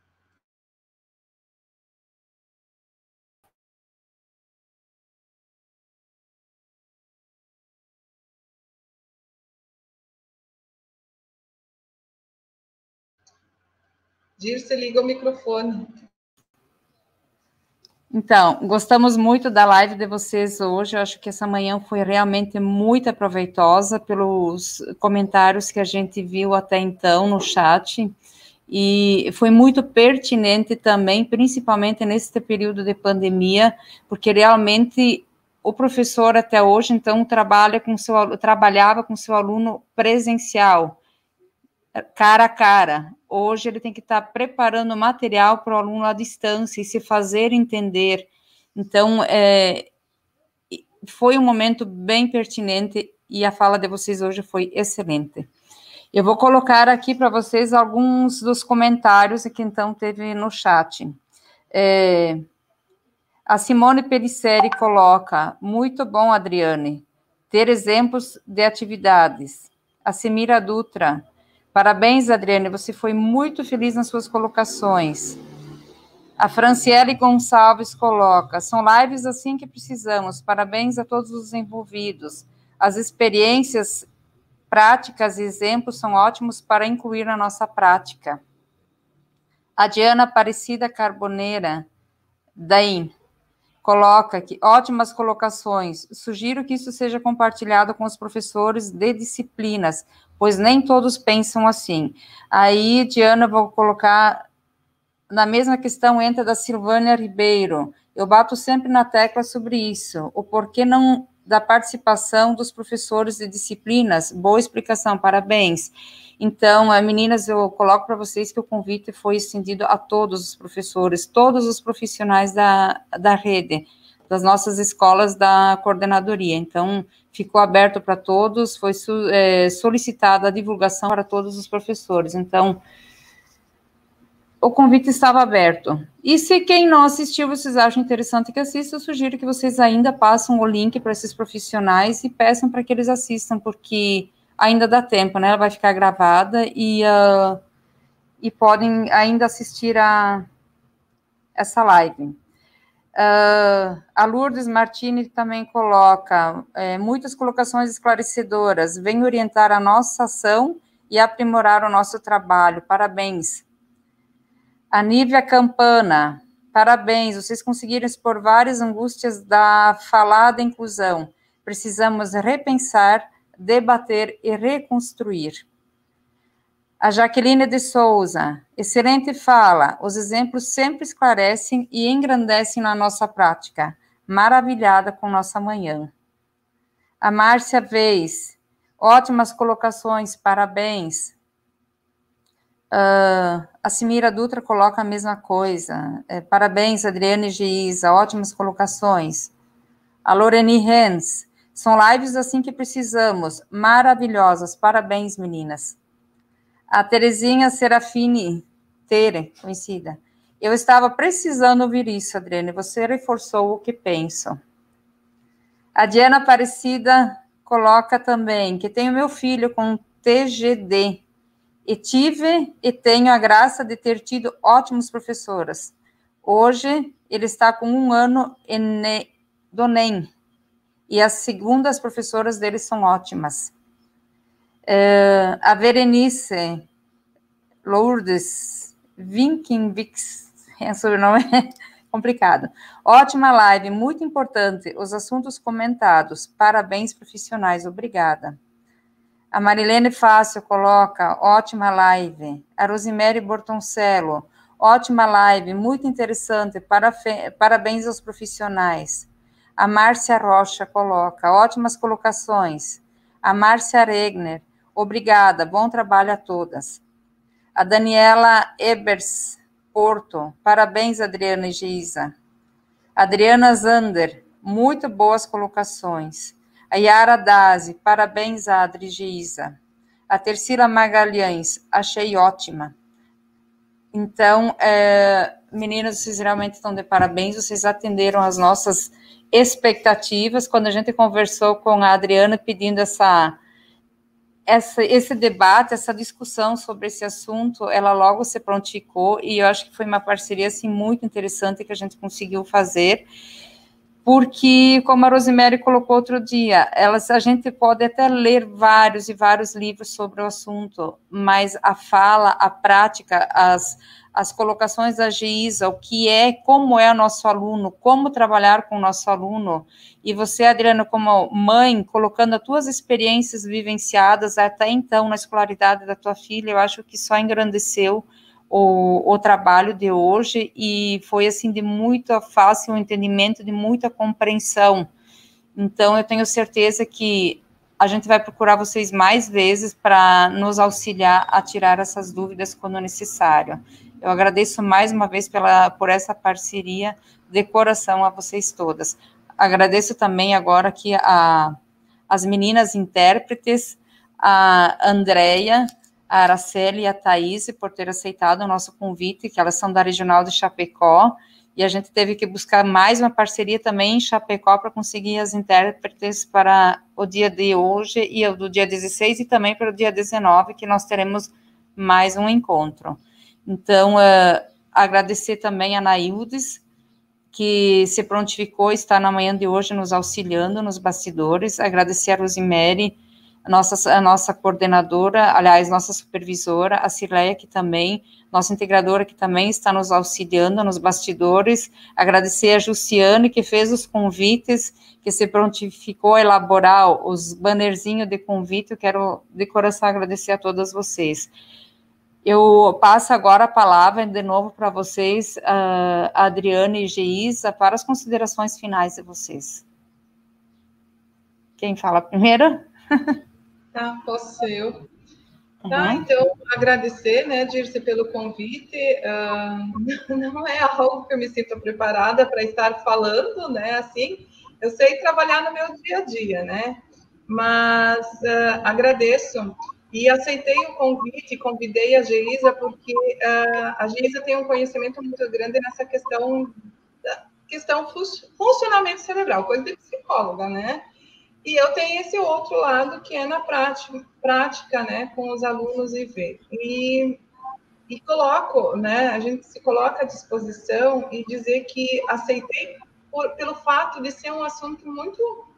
Dirce, liga o microfone. Então, gostamos muito da live de vocês hoje. Eu acho que essa manhã foi realmente muito proveitosa pelos comentários que a gente viu até então no chat. E foi muito pertinente também, principalmente nesse período de pandemia, porque realmente o professor até hoje, então, trabalhava com seu aluno presencial, cara a cara. Hoje ele tem que estar preparando material para o aluno à distância e se fazer entender. Então, foi um momento bem pertinente e a fala de vocês hoje foi excelente. Eu vou colocar aqui para vocês alguns dos comentários que então teve no chat. A Simone Pelisseri coloca, muito bom, Adriane, ter exemplos de atividades. A Semira Dutra, parabéns, Adriane, você foi muito feliz nas suas colocações. A Franciele Gonçalves coloca, são lives assim que precisamos, parabéns a todos os envolvidos. As experiências práticas e exemplos são ótimos para incluir na nossa prática. A Diana Aparecida Carboneira, daí, coloca aqui, ótimas colocações, sugiro que isso seja compartilhado com os professores de disciplinas, pois nem todos pensam assim. Aí, Diana, vou colocar, na mesma questão entra da Silvânia Ribeiro, eu bato sempre na tecla sobre isso, o porquê não da participação dos professores de disciplinas. Boa explicação, parabéns. Então, meninas, eu coloco para vocês que o convite foi estendido a todos os professores, todos os profissionais da rede, das nossas escolas da coordenadoria. Então, ficou aberto para todos, foi solicitada a divulgação para todos os professores. Então, o convite estava aberto. E se quem não assistiu, vocês acham interessante que assista, eu sugiro que vocês ainda passem o link para esses profissionais e peçam para que eles assistam, porque ainda dá tempo, né? Ela vai ficar gravada e podem ainda assistir a essa live. A Lourdes Martini também coloca muitas colocações esclarecedoras, vem orientar a nossa ação e aprimorar o nosso trabalho. Parabéns. A Nívia Campana, parabéns, vocês conseguiram expor várias angústias da falada inclusão. Precisamos repensar, debater e reconstruir. A Jaqueline de Souza, excelente fala, os exemplos sempre esclarecem e engrandecem na nossa prática. Maravilhada com nossa manhã. A Márcia Vez, ótimas colocações, parabéns. A Simira Dutra coloca a mesma coisa. Parabéns, Adriane e Geisa, ótimas colocações. A Loreni Hens, são lives assim que precisamos, maravilhosas, parabéns, meninas. A Terezinha Serafini Tere, conhecida. Eu estava precisando ouvir isso, Adriane, você reforçou o que penso. A Diana Aparecida coloca também que tenho meu filho com TGD, e tive e tenho a graça de ter tido ótimos professoras. Hoje, ele está com 1 ano do NEM, e as segundas professoras dele são ótimas. A Berenice Lourdes Vinkinvix, sobrenome é complicado. Ótima live, muito importante, os assuntos comentados. Parabéns, profissionais, obrigada. A Marilene Fácil coloca, ótima live. A Rosemary Bortoncello, ótima live, muito interessante, parabéns aos profissionais. A Márcia Rocha coloca, ótimas colocações. A Márcia Regner, obrigada, bom trabalho a todas. A Daniela Ebers Porto, parabéns, Adriana e Geisa. Adriana Zander, muito boas colocações. A Yara Dazi, parabéns, Adri e Geisa. A Tercila Magalhães, achei ótima. Então, meninas, vocês realmente estão de parabéns, vocês atenderam as nossas expectativas. Quando a gente conversou com a Adriana pedindo esse debate, essa discussão sobre esse assunto, ela logo se prontificou, e eu acho que foi uma parceria, assim, muito interessante que a gente conseguiu fazer, porque, como a Rosemary colocou outro dia, a gente pode até ler vários e vários livros sobre o assunto, mas a fala, a prática, as colocações da Geisa, o que é, como é o nosso aluno, como trabalhar com o nosso aluno, e você, Adriana, como mãe, colocando as tuas experiências vivenciadas até então na escolaridade da tua filha, eu acho que só engrandeceu o trabalho de hoje, e foi, assim, de muito fácil entendimento, de muita compreensão. Então, eu tenho certeza que a gente vai procurar vocês mais vezes para nos auxiliar a tirar essas dúvidas quando necessário. Eu agradeço mais uma vez por essa parceria, de coração a vocês todas. Agradeço também agora aqui as meninas intérpretes, a Andréia, a Araceli e a Thaís, por ter aceitado o nosso convite, que elas são da Regional de Chapecó, e a gente teve que buscar mais uma parceria também em Chapecó para conseguir as intérpretes para o dia de hoje e o do dia 16 e também para o dia 19, que nós teremos mais um encontro. Então, agradecer também a Naildes, que se prontificou, está na manhã de hoje nos auxiliando nos bastidores, agradecer a Rosemary, a nossa coordenadora, aliás, nossa supervisora, a Cirleia, que também, nossa integradora, que também está nos auxiliando nos bastidores, agradecer a Jussiane, que fez os convites, que se prontificou a elaborar os bannerzinhos de convite. Eu quero, de coração, agradecer a todas vocês. Eu passo agora a palavra, de novo, para vocês, a Adriana e Geisa, para as considerações finais de vocês. Quem fala primeiro? Tá, posso ser eu. Tá, então, agradecer, né, Dirce, pelo convite. Não é algo que eu me sinto preparada para estar falando, né, assim. Eu sei trabalhar no meu dia a dia, né, mas agradeço e aceitei o convite, convidei a Geisa, porque a Geisa tem um conhecimento muito grande nessa questão funcionamento cerebral, coisa de psicóloga, né? E eu tenho esse outro lado que é na prática, né, com os alunos e ver. E coloco, né, a gente se coloca à disposição e dizer que aceitei pelo fato de ser um assunto muito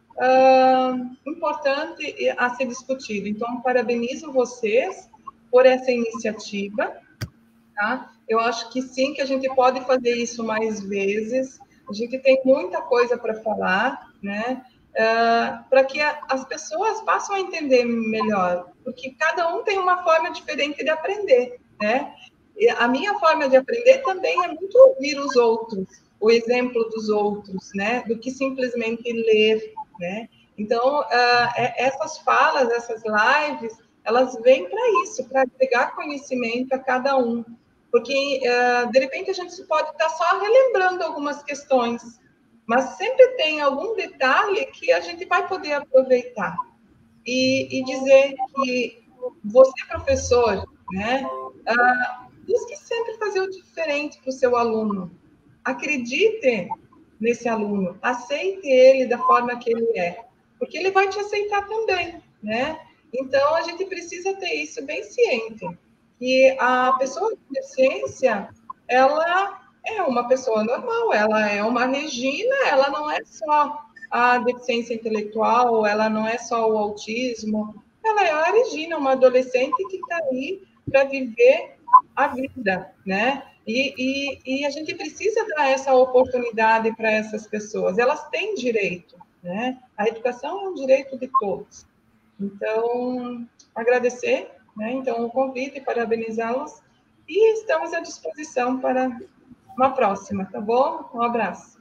importante a ser discutido. Então, parabenizo vocês por essa iniciativa, tá? Eu acho que sim, que a gente pode fazer isso mais vezes. A gente tem muita coisa para falar, né? Para que as pessoas possam entender melhor, porque cada um tem uma forma diferente de aprender, né? E a minha forma de aprender também é muito ouvir os outros, o exemplo dos outros, né? Do que simplesmente ler, né? Então, essas falas, essas lives, elas vêm para isso, para agregar conhecimento a cada um, porque, de repente, a gente pode estar só relembrando algumas questões, mas sempre tem algum detalhe que a gente vai poder aproveitar. E dizer que você, professor, né, busque sempre fazer o diferente para o seu aluno. Acredite nesse aluno, aceite ele da forma que ele é, porque ele vai te aceitar também, né? Então, a gente precisa ter isso bem ciente. E a pessoa com deficiência, ela é uma pessoa normal, ela é uma Regina, ela não é só a deficiência intelectual, ela não é só o autismo, ela é a Regina, uma adolescente que está aí para viver a vida, né? E a gente precisa dar essa oportunidade para essas pessoas, elas têm direito, né? A educação é um direito de todos. Então, agradecer, né, então, o convite, parabenizá-los, e estamos à disposição para uma próxima, tá bom? Um abraço.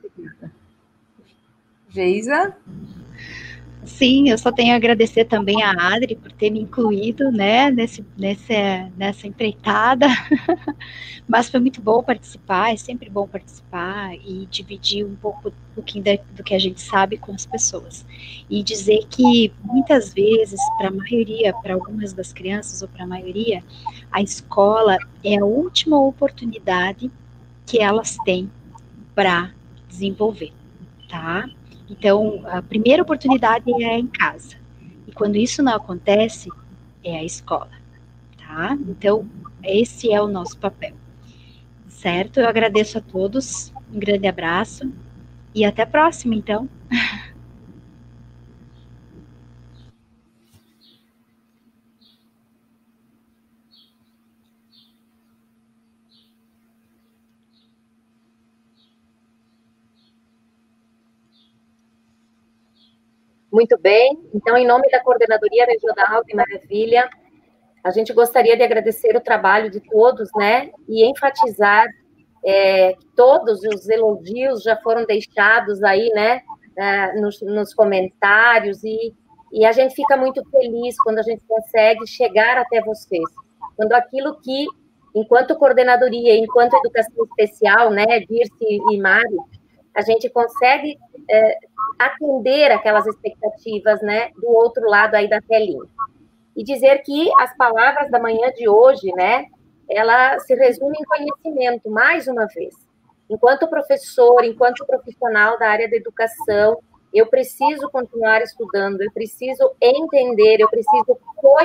Geisa? Sim, eu só tenho a agradecer também a Adri por ter me incluído, né, nessa empreitada, mas foi muito bom participar, é sempre bom participar e dividir um pouquinho do que a gente sabe com as pessoas. E dizer que, muitas vezes, para algumas das crianças, ou para a maioria, a escola é a última oportunidade que elas têm para desenvolver, tá? Então, a primeira oportunidade é em casa. E quando isso não acontece, é a escola, tá? Então, esse é o nosso papel, certo? Eu agradeço a todos, um grande abraço e até a próxima, então. Muito bem, então, em nome da Coordenadoria Regional de Maravilha, a gente gostaria de agradecer o trabalho de todos, né, e enfatizar todos os elogios já foram deixados aí, né, nos comentários, e a gente fica muito feliz quando a gente consegue chegar até vocês, quando aquilo que, enquanto coordenadoria, enquanto educação especial, né, Dirce e Mari, a gente consegue atender aquelas expectativas, né, do outro lado aí da telinha. E dizer que as palavras da manhã de hoje, né, ela se resume em conhecimento, mais uma vez. Enquanto professor, enquanto profissional da área da educação, eu preciso continuar estudando, eu preciso entender, eu preciso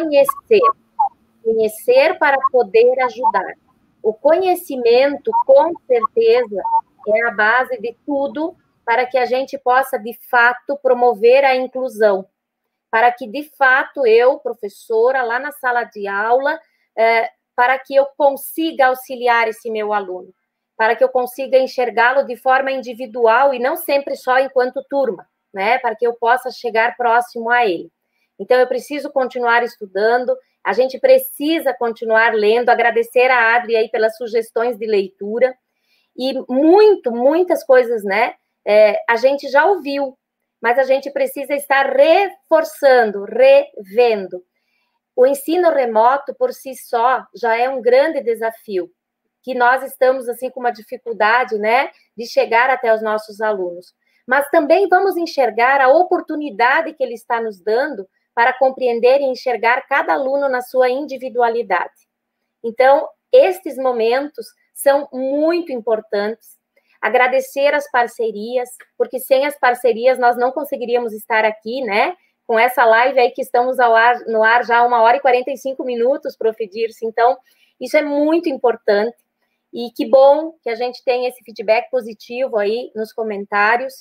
conhecer para poder ajudar. O conhecimento, com certeza, é a base de tudo para que a gente possa, de fato, promover a inclusão, para que, de fato, eu, professora, lá na sala de aula, para que eu consiga auxiliar esse meu aluno, para que eu consiga enxergá-lo de forma individual e não sempre só enquanto turma, né? Para que eu possa chegar próximo a ele. Então, eu preciso continuar estudando, a gente precisa continuar lendo, agradecer a Adri aí pelas sugestões de leitura, e muitas coisas, né? A gente já ouviu, mas a gente precisa estar reforçando, revendo. O ensino remoto, por si só, já é um grande desafio, que nós estamos, assim, com uma dificuldade, né, de chegar até os nossos alunos. Mas também vamos enxergar a oportunidade que ele está nos dando para compreender e enxergar cada aluno na sua individualidade. Então, estes momentos são muito importantes. Agradecer as parcerias, porque sem as parcerias nós não conseguiríamos estar aqui, né? Com essa live aí que estamos no ar já 1h45, Prof. Dirce. Então, isso é muito importante. E que bom que a gente tem esse feedback positivo aí nos comentários.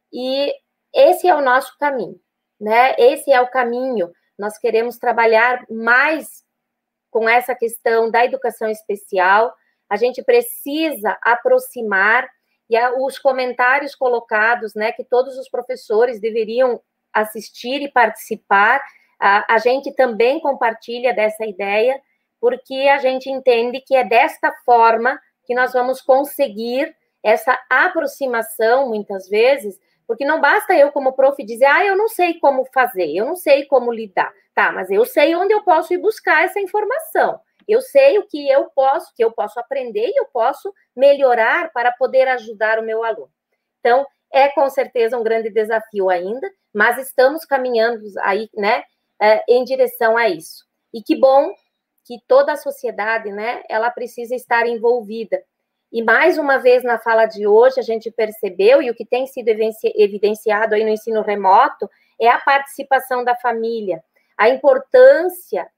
E esse é o nosso caminho, né? Esse é o caminho. Nós queremos trabalhar mais com essa questão da educação especial. A gente precisa aproximar, e os comentários colocados, né, que todos os professores deveriam assistir e participar, a gente também compartilha dessa ideia, porque a gente entende que é desta forma que nós vamos conseguir essa aproximação, muitas vezes, porque não basta eu, como prof, dizer, eu não sei como fazer, eu não sei como lidar. Tá, mas eu sei onde eu posso ir buscar essa informação. Eu sei o que eu posso aprender e eu posso melhorar para poder ajudar o meu aluno. Então, é com certeza um grande desafio ainda, mas estamos caminhando aí, né, em direção a isso. E que bom que toda a sociedade, né, ela precisa estar envolvida. E mais uma vez na fala de hoje a gente percebeu, e o que tem sido evidenciado aí no ensino remoto, é a participação da família, a importância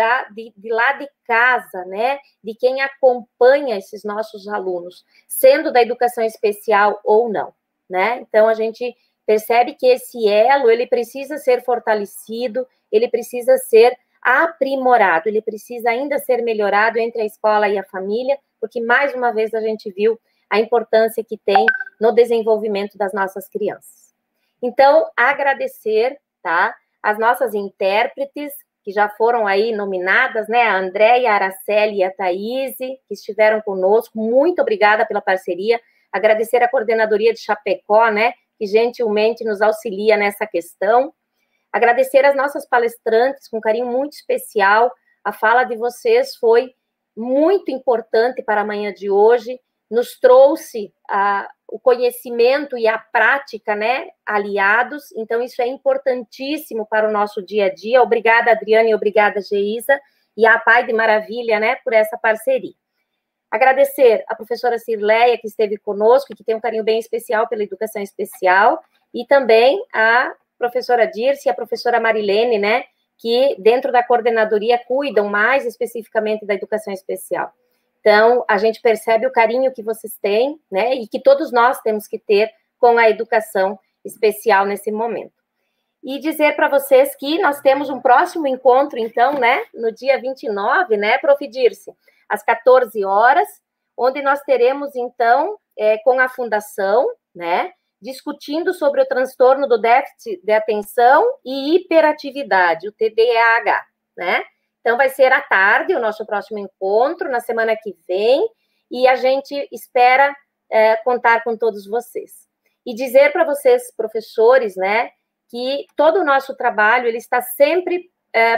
de lá de casa, né, de quem acompanha esses nossos alunos, sendo da educação especial ou não, né? Então, a gente percebe que esse elo, ele precisa ser fortalecido, ele precisa ser aprimorado, ele precisa ainda ser melhorado entre a escola e a família, porque, mais uma vez, a gente viu a importância que tem no desenvolvimento das nossas crianças. Então, agradecer, tá, as nossas intérpretes, que já foram aí nominadas, né, a Andréia, a Araceli e a Thaís, que estiveram conosco, muito obrigada pela parceria, agradecer a coordenadoria de Chapecó, né, que gentilmente nos auxilia nessa questão, agradecer as nossas palestrantes, com carinho muito especial, a fala de vocês foi muito importante para a manhã de hoje, nos trouxe o conhecimento e a prática, né, aliados, então isso é importantíssimo para o nosso dia a dia. Obrigada, Adriane, e obrigada, Geisa, e a Pai de Maravilha, né, por essa parceria. Agradecer a professora Cirleia, que esteve conosco, e que tem um carinho bem especial pela educação especial, e também a professora Dirce e a professora Marilene, né, que dentro da coordenadoria cuidam mais especificamente da educação especial. Então, a gente percebe o carinho que vocês têm, né, e que todos nós temos que ter com a educação especial nesse momento. E dizer para vocês que nós temos um próximo encontro, então, né, no dia 29, né, Prof. Dirce, às 14 horas, onde nós teremos, então, com a Fundação, né, discutindo sobre o transtorno do déficit de atenção e hiperatividade, o TDAH, né? Então, vai ser à tarde o nosso próximo encontro, na semana que vem, e a gente espera contar com todos vocês. E dizer para vocês, professores, né, que todo o nosso trabalho, ele está sempre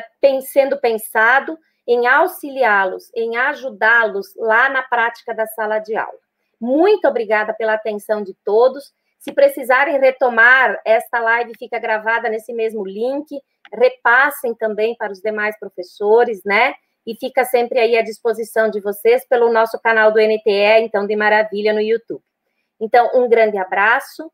sendo pensado em auxiliá-los, em ajudá-los lá na prática da sala de aula. Muito obrigada pela atenção de todos. Se precisarem retomar, esta live fica gravada nesse mesmo link, repassem também para os demais professores, né? E fica sempre aí à disposição de vocês pelo nosso canal do NTE, então, de Maravilha no YouTube. Então, um grande abraço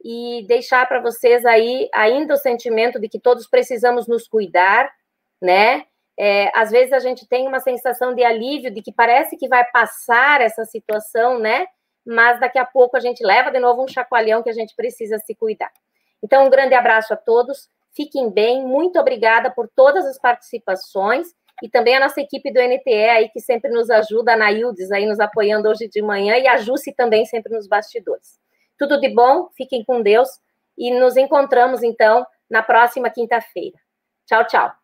e deixar para vocês aí ainda o sentimento de que todos precisamos nos cuidar, né? Às vezes a gente tem uma sensação de alívio, de que parece que vai passar essa situação, né? Mas daqui a pouco a gente leva de novo um chacoalhão que a gente precisa se cuidar. Então, um grande abraço a todos, fiquem bem, muito obrigada por todas as participações, e também a nossa equipe do NTE aí, que sempre nos ajuda, a Naildes aí nos apoiando hoje de manhã, e a Jussi também sempre nos bastidores. Tudo de bom, fiquem com Deus, e nos encontramos, então, na próxima quinta-feira. Tchau, tchau.